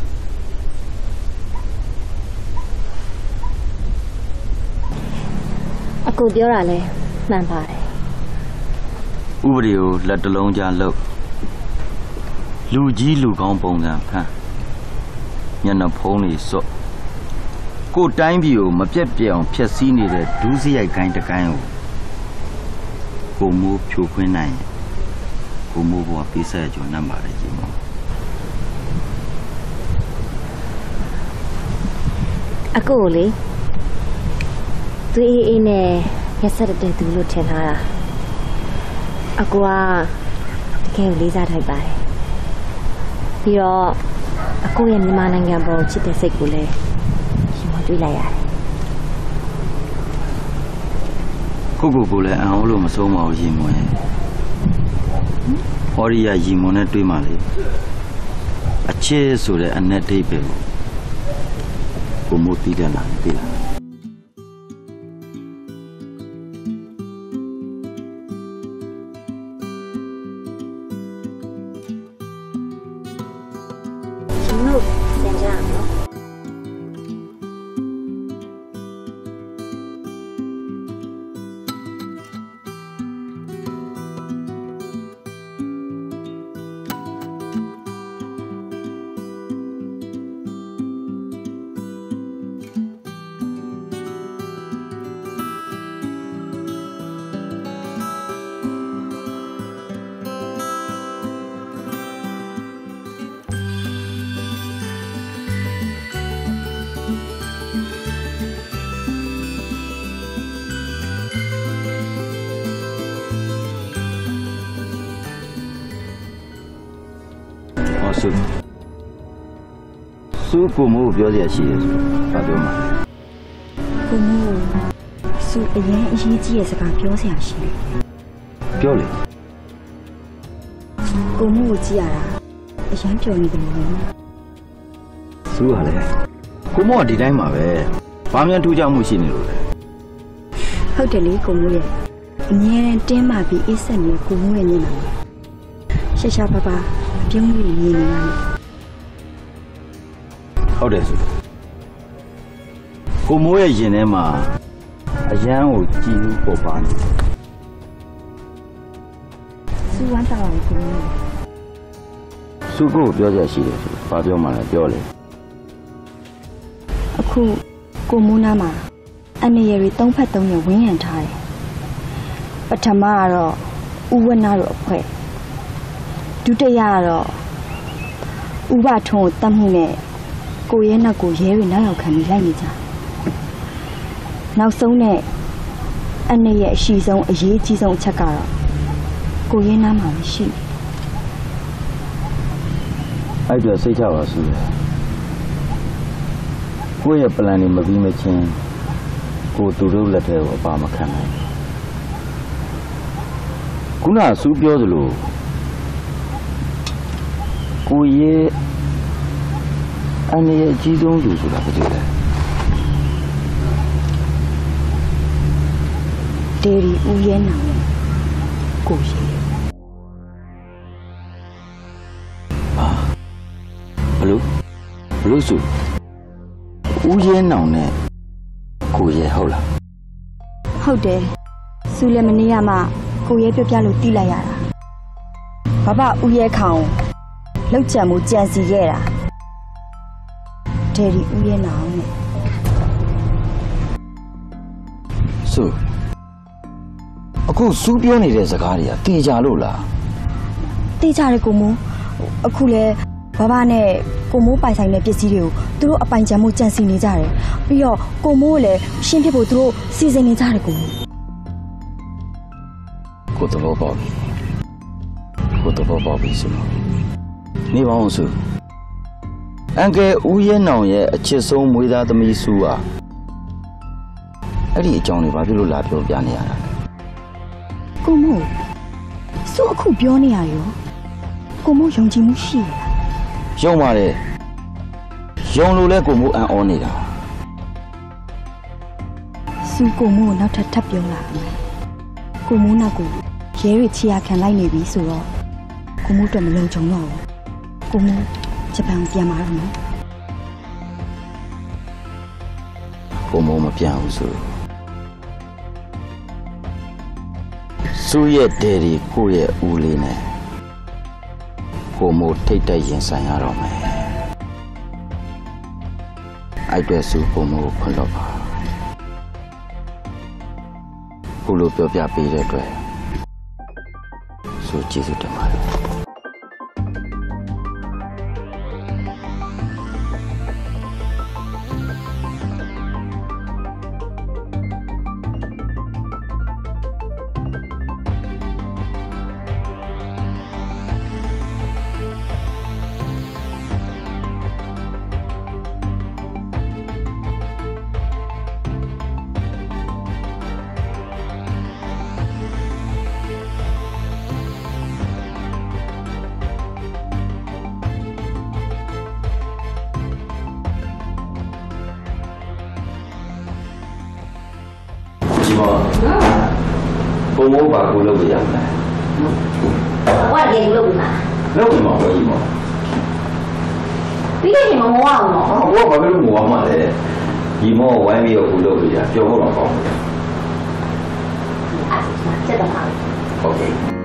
အခုပြောတာလဲမှန်ပါတယ်ဥပဒေကိုလက်တလုံးကြားလှုပ်လူကြီးလူကောင်းပုံစံဖမ်းညနေဖုံးလေးစော့ကိုတိုင်းပြည်ကိုမပြတ်ပြအောင်ဖျက်ဆီးနေတဲ့ဒုစရိုက်ကိုင်းတကိုင်းကိုမိုးဖြိုခွင်းနိုင်ကိုမိုးဘောပေးဆက်ကြနံပါလေကြီးမောအခုလေသူအေးနဲ့ရက်ဆက်တဲ့သူလို့ထင်ထားတာအခုကတကယ်လေးစားထိုက်ပါတယ်ပြီးတော့အခုရဲ့မြန်မာနိုင်ငံပေါ်ချစ်တဲ့စိတ်ကိုလည်းရှင်မတွေ့လိုက်ရတယ်ကိုလည်းအံ့ဩလို့မဆုံးပါဘူးရင်မွန်ရဲ့ဟောရီယာရင်မွန်နဲ့တွေ့မှလေအချစ်ဆိုတဲ့အနက်ဒိတ်ပဲကိုမိုးတီးတယ်လားသိလားစုကိုမိုးပြောစရာရှိတယ်ဆိုဘာပြောမှာကိုမိုးစုအရင်အရေးကြီးတဲ့စကားပြောစရာရှိတယ်ပြောလေကိုမိုးကိုကြည့်ရတာအရင်ပြောနေတယ်လို့စုကလည်းကိုမိုးကဒီတိုင်းမှာပဲဘာမှထူးခြားမှုရှိနေလို့လဲဟုတ်တယ်လေကိုမိုးရဲ့အမြဲတင်းမာပြီးအေးဆက်နေကိုမိုးရဲ့မျက်နှာရှာရှာပါပါပြုံးပြီးမြင်နေရတယ်ဟုတ်တယ်ဆိုကိုမိုးရဲ့ရင်ထဲမှာအရန်ကိုကြည်ဦးပေါ်ပါနေစူဝမ်းတာပါကိုမိုးစုကိုပြောစရာရှိတယ်ဆိုဘာပြောမှလဲပြောလေအခုကိုမိုးနားမှာအနေရည်၃ဖက်၃ရဝင်းရံထားတယ်ပထမကတော့ဥဝနာတို့အဖွဲ့ဒုတိယကတော့ဥပထုံးကိုတတ်မှုနဲ့ကိုရဲနောက်ကိုရဲတွေနောက်ရောက်ခံပြီးလိုက်နေကြနောက်ဆုံးနဲ့အနေရဲ့အရှိဆုံးအရေးကြီးဆုံးအချက်ကတော့ကိုရဲနားမှာမရှိအဲ့တော့စိတ်ချပါစို့ကိုရဲ့ပလန်တွေမပြီးမချင်းကိုသူတို့လက်ထဲကိုအပါမခံနိုင်ခုနစူးပြောသလိုကိုရဲ့အနေအကြီးဆုံးလူဆိုတာဘာလို့လဲဒေရီဦးရဲနာကိုရဲဘလို့စုဦးရဲနောင်နဲ့ကိုရဲဟုတ်လားဟုတ်တယ်စူလည်းမနေရမှကိုရဲပြောပြလို့တီးလိုက်ရတာဘာဦးရဲခေါင်လောက်ကြံမှုကြံစီခဲ့တာဒေရီဦးရဲနောင်နဲ့စုအခုစူးပြောနေတဲ့စကားတွေကတေချာလို့လားတေချာတယ်ကိုမိုးအခုလဲဘာနဲ့ကိုမိုးပိုင်ဆိုင်တဲ့ပစ္စည်းတွေကိုသူတို့အပိုင်ချမ်းမှုကြံစီနေကြတယ်ပြီးတော့ကိုမိုးလည်းရှင်းပြဖို့သူတို့စီစဉ်နေကြတယ်ကိုသဘောပေါက်ပြီဆိုတော့နေပါအောင်စုအန်ကယ်ဦးရဲနောင်ရဲ့အချစ်ဆုံးမွေးသားသမီးစုကအဲ့ဒီအကြောင်းတွေဘာဖြစ်လို့လာပြောပြနေရတာလဲကိုမို့စိုးအခုပြောနေရရောကိုမို့ယုံကြည်မှုရှိရလားယုံပါတယ်ယုံလို့လဲကိုမို့အံ့ဩနေတာစူကိုမို့နောက်ထပ်ပြောလာမယ်ကိုမို့နောက်ကိုရဲရချီရခံလိုက်နေပြီဆိုတော့ကိုမို့အတွက်မလုံခြုံတော့ဘူးကိုမို့ဂျပန်ပြန်มาတော့နော်ကိုမို့မပြန်ဘူးဆိုစူရဲ့တဲ့ဒီကိုရဲ့ဦးလေးနဲ့ကိုမို့ထိတ်တိုက်ရင်ဆိုင်ရတော့မယ်အဲ့အတွက်စူကိုမို့ခွင့်တော့ပါကိုလိုပြောပြပေးတဲ့အတွက်စူကျေးဇူးတင်ပါတယ် ကိုမိုးပါကိုလုပ်ရမယ်။ဘာလဲလုပ်မှာ။လုပ်မှာပဲဒီမှာ။ပြီးရင်မမောအောင်နော်။ဘောဘာလို့မောအောင်မလဲ။ဒီမောဝိုင်းပြီးတော့ကိုလုပ်ရပြောဖို့တော့ကောင်းတယ်။အဲ့ဒါစက်တော့ပါ။ โอเค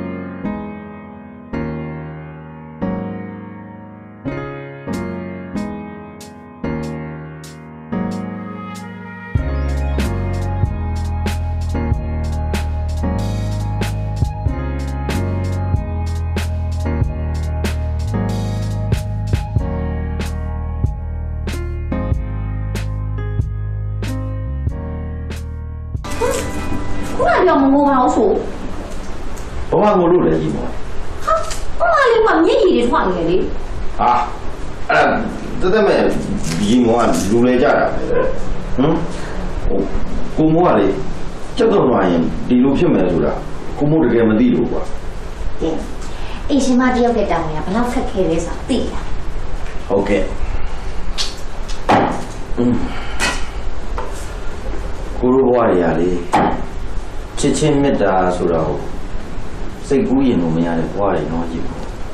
ဘာမှမလုပ်လေကြီးမောဟာဘာမှလည်းမမျက်ရည်တွေထွက်နေလေဟာအဲ့ဒါတက်မဲ့ဒီမောကလူလေကြတာပဲဟမ်ကိုမောကလေစက်တော့မှရင်ဒီလိုဖြစ်မယ်ဆိုတာကိုမို့တကယ်မသိလို့ကွာအေးရှင်မတယောက်တဲ့တောင်းရဘယ်လောက်ခက်ခဲလဲဆိုတာသိလားဟုတ်ကဲ့ကိုလိုဘွားရလေချစ်ချင်းမေတ္တာဆိုတော့စိတ်ကူးရင်လို့မရတဲ့ဘွားရနော်ကြီး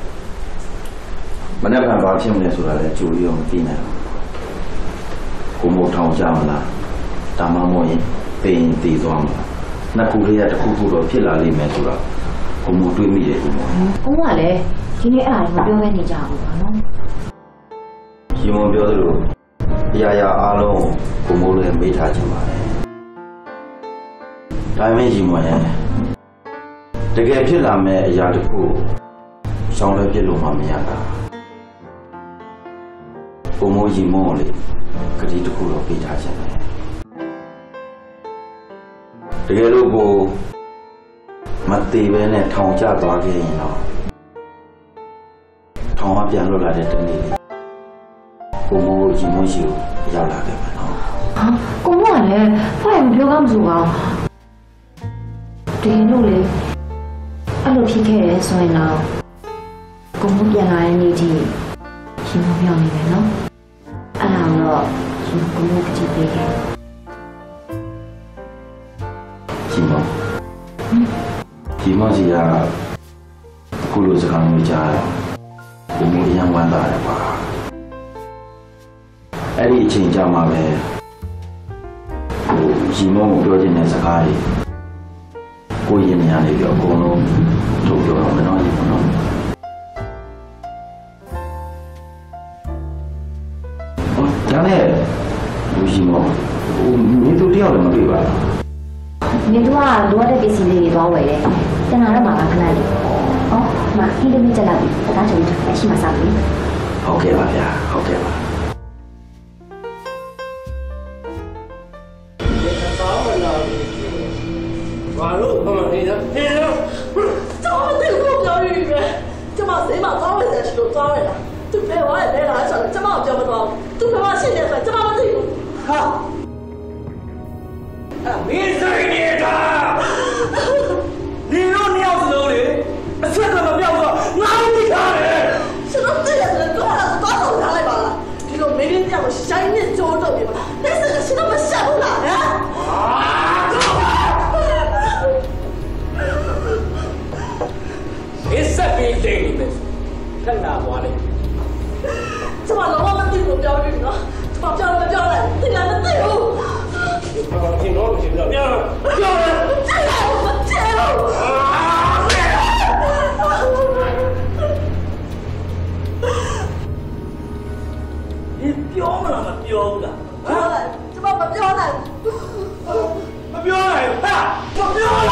မနေ့ကဘာဖြစ်မလဲဆိုတာလည်းကြိုပြီးတော့မသိနိုင်ဘူးကိုမို့ထောင်ကြမလားတာမမောရင်ပင်တည်သွားမှာနှစ်ခုလေးကတစ်ခုခုတော့ဖြစ်လာလိမ့်မယ်ဆိုတော့ကိုမို့တွေးမိတယ်ကိုမို့ကိုကလည်းဒီနေ့အဲ့ဒါကိုပြောခဲ့နေကြဘူးပါနော်ရှင်မပြောသလိုအရာရာအားလုံးကိုမို့လည်းမေးထားချင်ပါတယ်ဒါမှမဟုတ်ရှင်မရဲ့တကယ်ဖြစ်လာမယ့်အရာတစ်ခုရှောင်းလဲပြစ်လို့မှမရတာကိုမိုးကြီးမောလေကတိတစ်ခုတော့ပေးထားခြင်းပဲတကယ်လို့ကိုမသေးပဲနဲ့ထောင်ကျသွားခဲ့ရင်တော့ထောင်ကပြန်လွတ်လာတဲ့တနေ့ကိုမိုးကြီးမိုးရှိကိုရောက်လာခဲ့မှာနော်ဟာကိုမိုးကလည်းဖွင့်ပြောကောင်းဆိုပါဒီလိုလေအဲ့လိုဖြစ်ခဲ့ရဲဆိုရင်တော့ကိုမိုးပြန်လာတဲ့နေ့ထိရှင်မပြောနေတယ်နော်အဲ့ဒါတော့ရှင်ကိုမိုးကတိပေးခဲ့ရှင်မစီကခုလိုစကားမျိုးကြားကိုမိုးရမ်းဝမ်းသာတယ်ကွာအဲ့ဒီအချိန်ကြာမှပဲရှင်မကိုပြောချင်တဲ့စကားတွေကိုရင်နေရနေပြီးအကုန်လုံးထုတ်ပြောတော့မယ်နော်ဒီကတော့ဒါနဲ့လူကြီးမောမင်းတို့တယောက်လည်းမတွေ့ပါဘူးမင်းတို့ကလိုအပ်တဲ့ပစ္စည်းလေးတွေသွားဝယ်တယ်ကျန်တာတော့မှာခဏလေးဟောမခီးလေးမြက်လာပြီဒါကြောင့်အရှိမစားဘူးဟုတ်ကဲ့ပါဗျာဟုတ်ကဲ့ပါဘာလို့မနေရဟဲ့တော့ဒီကိုပြောရည်ပဲကျမစိတ်မှာသွားဝယ်တယ်လို့သွားဝယ်တာသူဖဲဝါရဲ့လဲလာဆိုတော့ကျမပြောမသွားဘူးသူဖဲဝါရှင်းတယ်ဆိုကျမမသိဘူးဟာမင်းစိတ်နေတာဒီလိုတိတ်နေခက်လာသွားလိမ့်ကျမတော့မသိဘူးပြောပြီးနော်ကျမပြောလိုက်တင်လာမသိဘူးဘာလို့ခင်တော့ရှင်ပြောတယ်ကျဲပြောမလားမပြောဘူးလားကျမမပြောနိုင်မပြောနိုင်ဟာမပြောနိုင်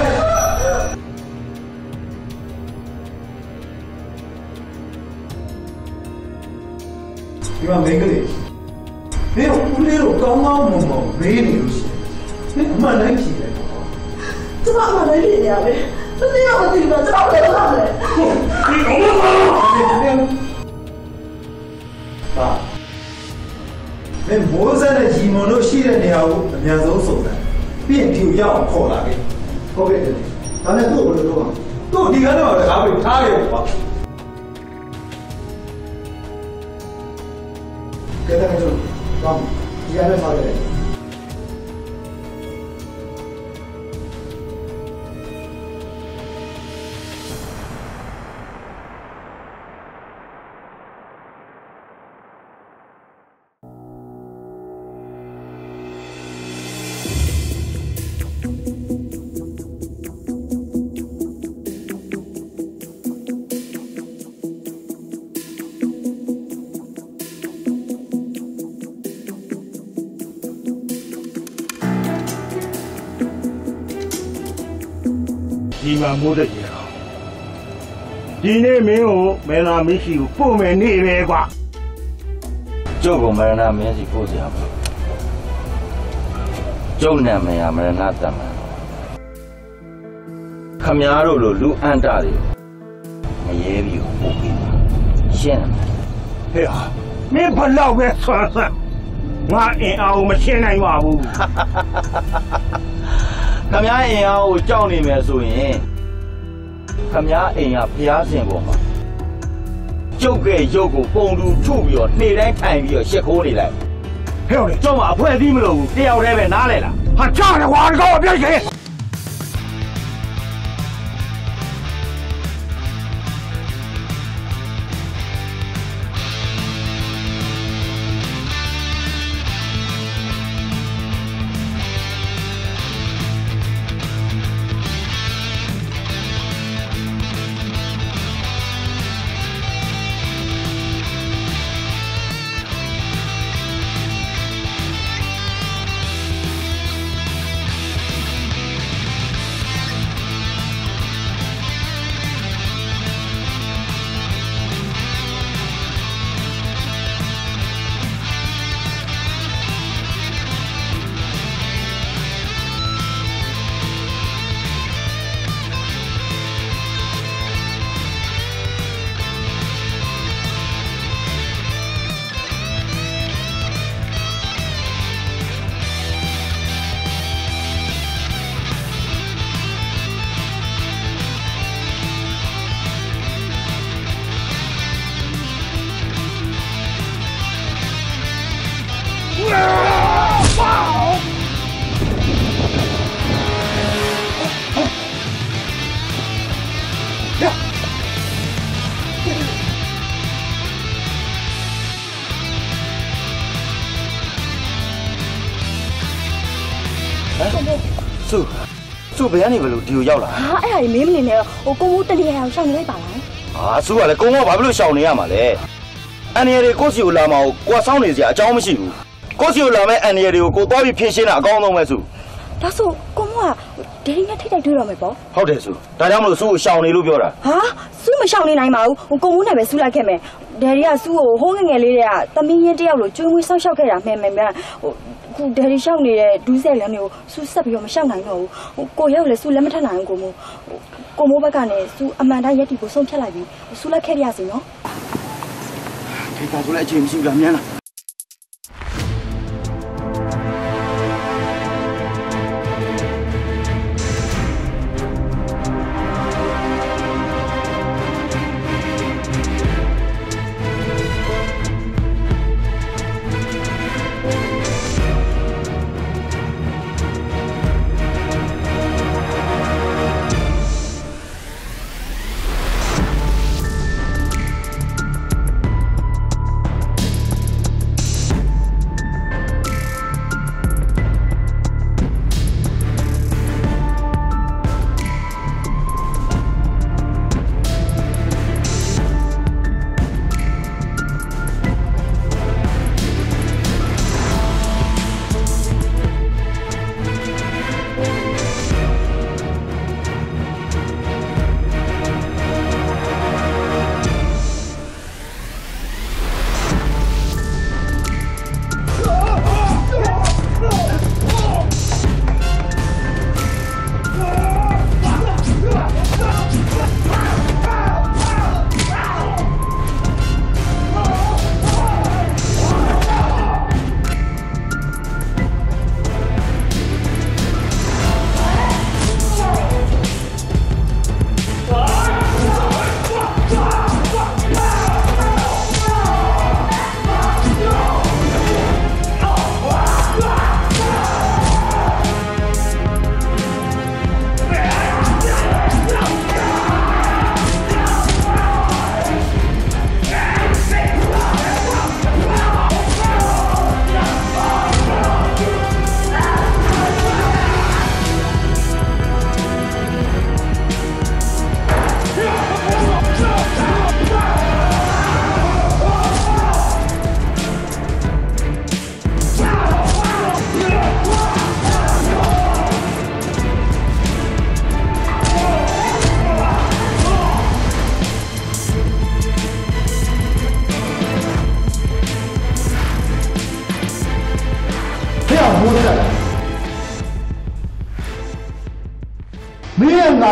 ဒီမှာမင်းကလေးမင်းဦးလေးကိုကောင်းကောင်းမွန်မွန်မေးနေလို့ရှိရင်မင်းအမှန်တိုင်းဖြေတယ်ပေါ့ကျမအမှန်တိုင်းဖြေနေရပဲမသိတော့မသိဘူးကျမလည်းလုပ်ရမယ်ဒီကောင်မပါမင်းမိုးစက်နဲ့ရီမွန်တို့ရှိတဲ့နေရာကိုအများဆုံးစုံစမ်းပြီးရင်ဒီကိုရောက်အောင်ခေါ်လာခဲ့ဟုတ်ကဲ့ဒါနဲ့သူ့ကိုဘယ်လိုလုပ်အောင်သူ့ဒီကတော့တကားပြီးထားခဲ့ပေါ့ကဲဒါနဲ့ဆိုတော့ဒီရတဲ့မှာလေဒီမှာမိုးတဲ့ကြီးတော့ဒီနေ့မင်းကိုမဲလာမရှိကိုပို့မယ်နေပဲကွာကျုပ်ကမရဏမင်းစီပို့စရာမလိုကျုပ်နာမည်ကမရဏတမန်ခမည်းတော်လိုလူအန်တာတွေမရဲပြီးကိုပို့ပြီးပါရှင်းဟဲ့ဟာမင်းဘလောက်ပဲဆွမ်းဆွမ်းငါအင်အားကိုမရှင်းနိုင်ပါဘူးခမည်းအင်အားကိုကြောက်နေမယ်ဆိုရင်ခမည်းအိမ်ကဖျားစင်ပေါ်မှာကျုပ်ရဲ့ရုပ်ကိုပုံတူထုပြီးတော့နေ့တိုင်းထိုင်ပြီးတော့ရှစ်ခိုးနေလိုက်ဟဲ့လေကျုပ်ကအဖွဲသီးမလို့ဘူးတယောက်တည်းပဲနားလဲလားဟာချတယ်ကွာဒီကောင်အပြိုက်ကြီးစုဘယ်ကနေဘလို့ဒီကိုရောက်လာဟာအဲ့ဒါကြီးမင်းမနေနဲ့ဟိုကိုမိုးတလျာအောင်ရှောင်နေလိုက်ပါလားဟာစုကလည်းကုန်းကဘာဖြစ်လို့ရှောင်နေရမှာလဲအန်ရယ်တွေကိုစီကိုလာမအောင်ကိုယ်ဆောင်းနေစရာအကြောင်းမရှိဘူးကိုစီကိုလာမဲ့အန်ရယ်တွေကိုကိုသွားပြီးဖြည့်ရှင်းတာအကောင်းဆုံးပဲစုဒါဆိုကိုမိုးကဒေဒီနဲ့ထိတ်တိုက်တွေ့တော့မယ်ပေါ့ဟုတ်တယ်စုဒါကြောင့်မလို့စုကိုရှောင်နေလို့ပြောတာဟာစုမရှောင်နေနိုင်ပါဘူးဟိုကိုမိုးနဲ့ပဲစုလိုက်ခဲ့မယ်ဒေဒီကစုကိုဟိုးငငယ်လေးတွေကသမီးရင်းတယောက်လိုကျွေးမွေးဆောက်ရှောက်ခဲ့တာမှန်ဟိုခုဒေဒီရှောက်နေတဲ့ဒူးဆက်လမ်းမျိုးစုဆက်ပြီးတော့မရှောက်နိုင်တော့ဘူးဟိုကိုရောက်လေစုလက်မထက်နိုင်ဘူးကိုမိုးဘက်ကနေစုအမှန်တိုင်းရက်တီကိုဆုံးဖြတ်လိုက်ပြီးစုလိုက်ခဲ့ပြရစီနော်ဒီပါဆိုလည်းအချိန်မရှိဘူးလားမြန်လား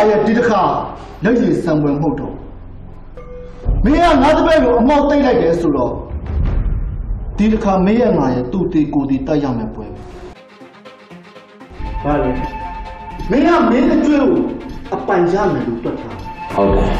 ရဲ့ဒီတစ်ခါလက်ရည်စံပွဲမဟုတ်တော့မင်းကငါတပည့်ကိုအမောက်သိမ့်လိုက်တယ်ဆိုတော့ဒီတစ်ခါမင်းရဲ့ငါရဲ့သူ့တေကိုယ်တီတိုက်ရမယ်ပွဲဘာလဲမင်းကမင်းအကျွေးကိုအပိုင်ရမယ်လို့တွက်ထားဟုတ်တယ်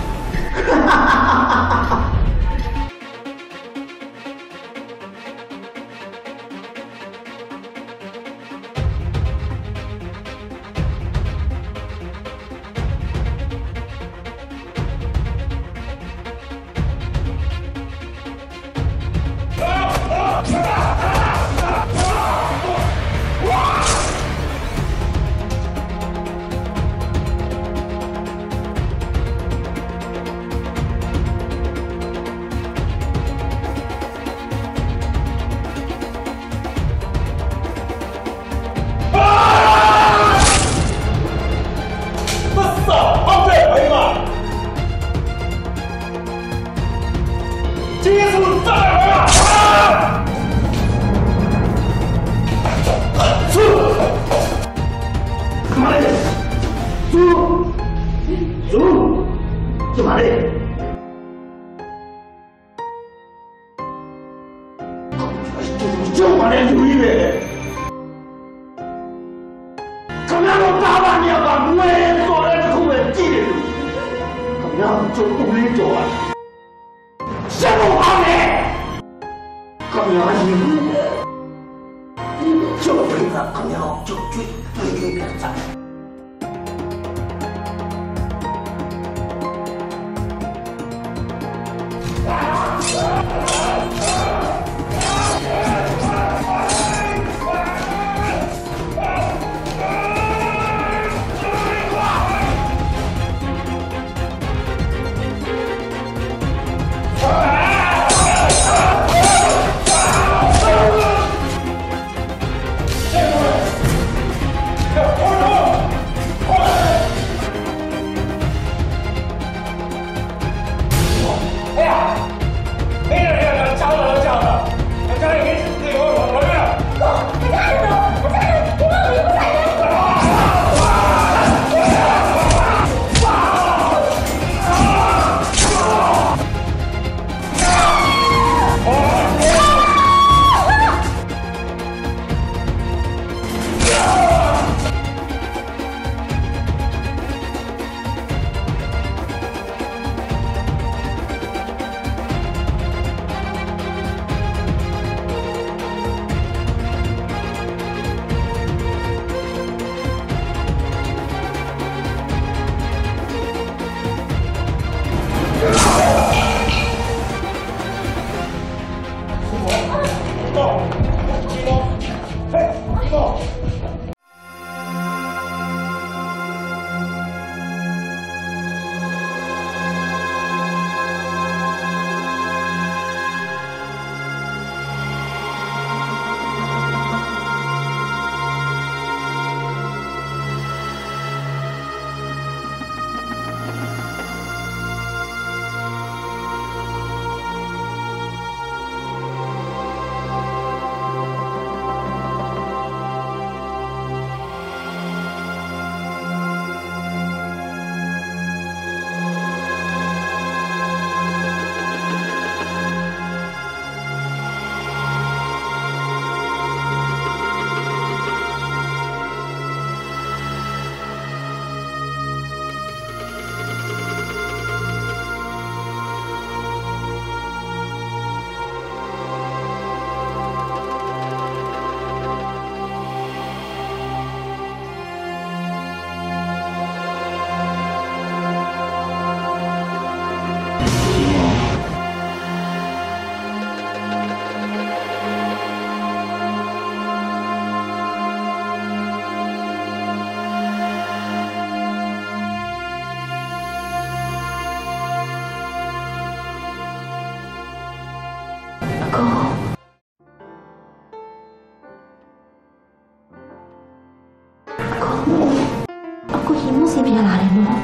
အခုဟိမစီပြန်လာတယ်နော်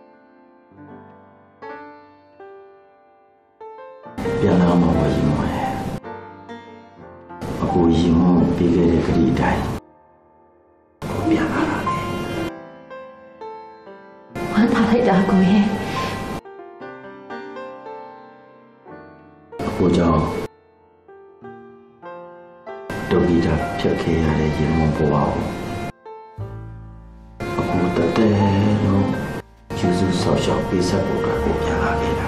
ပြန်လာမှာပါရင်မအခုရင်မပြီးခဲ့တဲ့ခရီးတိုင်းပြန်လာတာလေကိုရဲ့ကိုကြောင့်ဒုက္ခိတဖြတ်ခဲ့ရတဲ့ရင်မုံဘဝကိုအခုတတဲလို့ကျေးဇူးဆောက်ရှောက်ပေးဆက်ဖို့အတွက်ကိုပြန်လာခဲ့တာ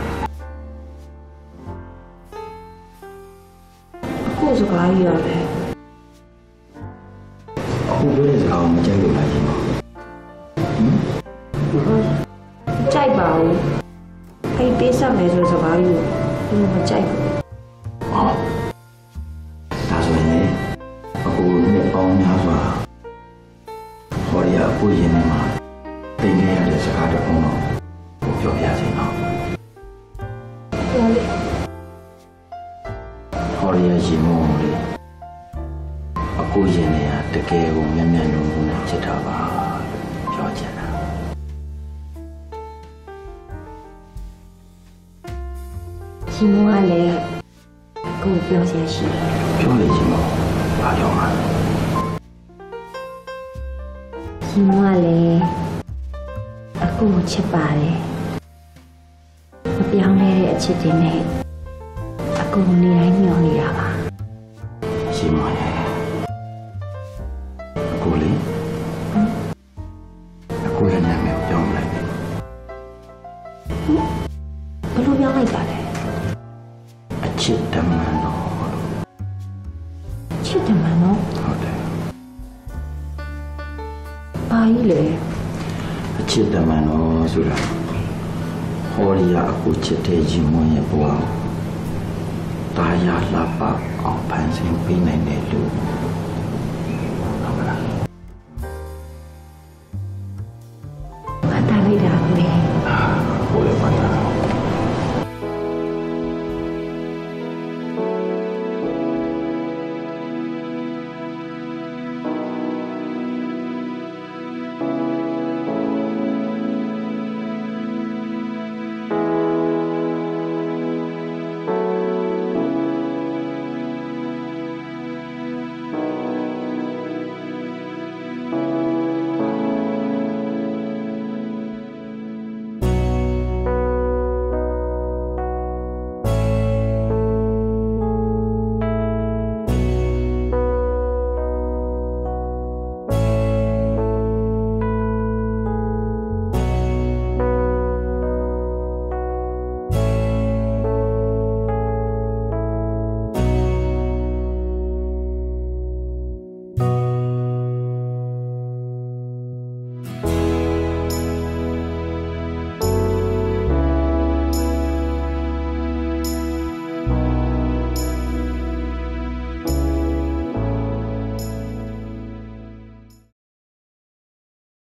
အခုစကားကြီးရတယ်အခုပြောတဲ့စကားကိုမကြိုက်လို့လားရင်မကြိုက်ပါဘူးအဲ့ပေးဆက်မယ်ဆိုစကားကြီးကိုမကြိုက်ဘူးဒါဆိုရင်အခုနှစ်ပေါင်းများစွာဟောရီယာကိုရင်ထဲမှာတင်ခဲ့ရတဲ့စကားတစ်ခုတော့ပြောပြချင်တော့ဟောရီယာရှင်မို့လေအခုရင်ထဲကတကယ်ကိုမျက်မျက်နှာနှာနဲ့ချစ်တာပါပြောချင်တာရှင်မကလည်းကိုပြောစရာရှိတယ်ပြောလေရှင်မို့ဘာပြောမှာရှင်မကလည်းအခုချစ်ပါတယ်မပြောင်းလဲတဲ့အချစ်တွေနဲ့အခုနေတိုင်းမျောနေတာပါရှင်မို့အခုလေအခုရဲ့နာမည်ပြောင်းလိုက်ပြီဘယ်လိုပြောင်းလိုက်ပါလဲအချစ်တမန်တော်ချစ်တယ်မနော်ဟုတ်တယ်ဘာကြီးလဲအချစ်တမန်တော်ဆိုတာဟောရီယာအခုချစ်တဲ့ရင်မွန်းရဲ့ဘဝကိုတာယာလှပအောင်ဖန်ဆင်းပေးနိုင်တဲ့လူ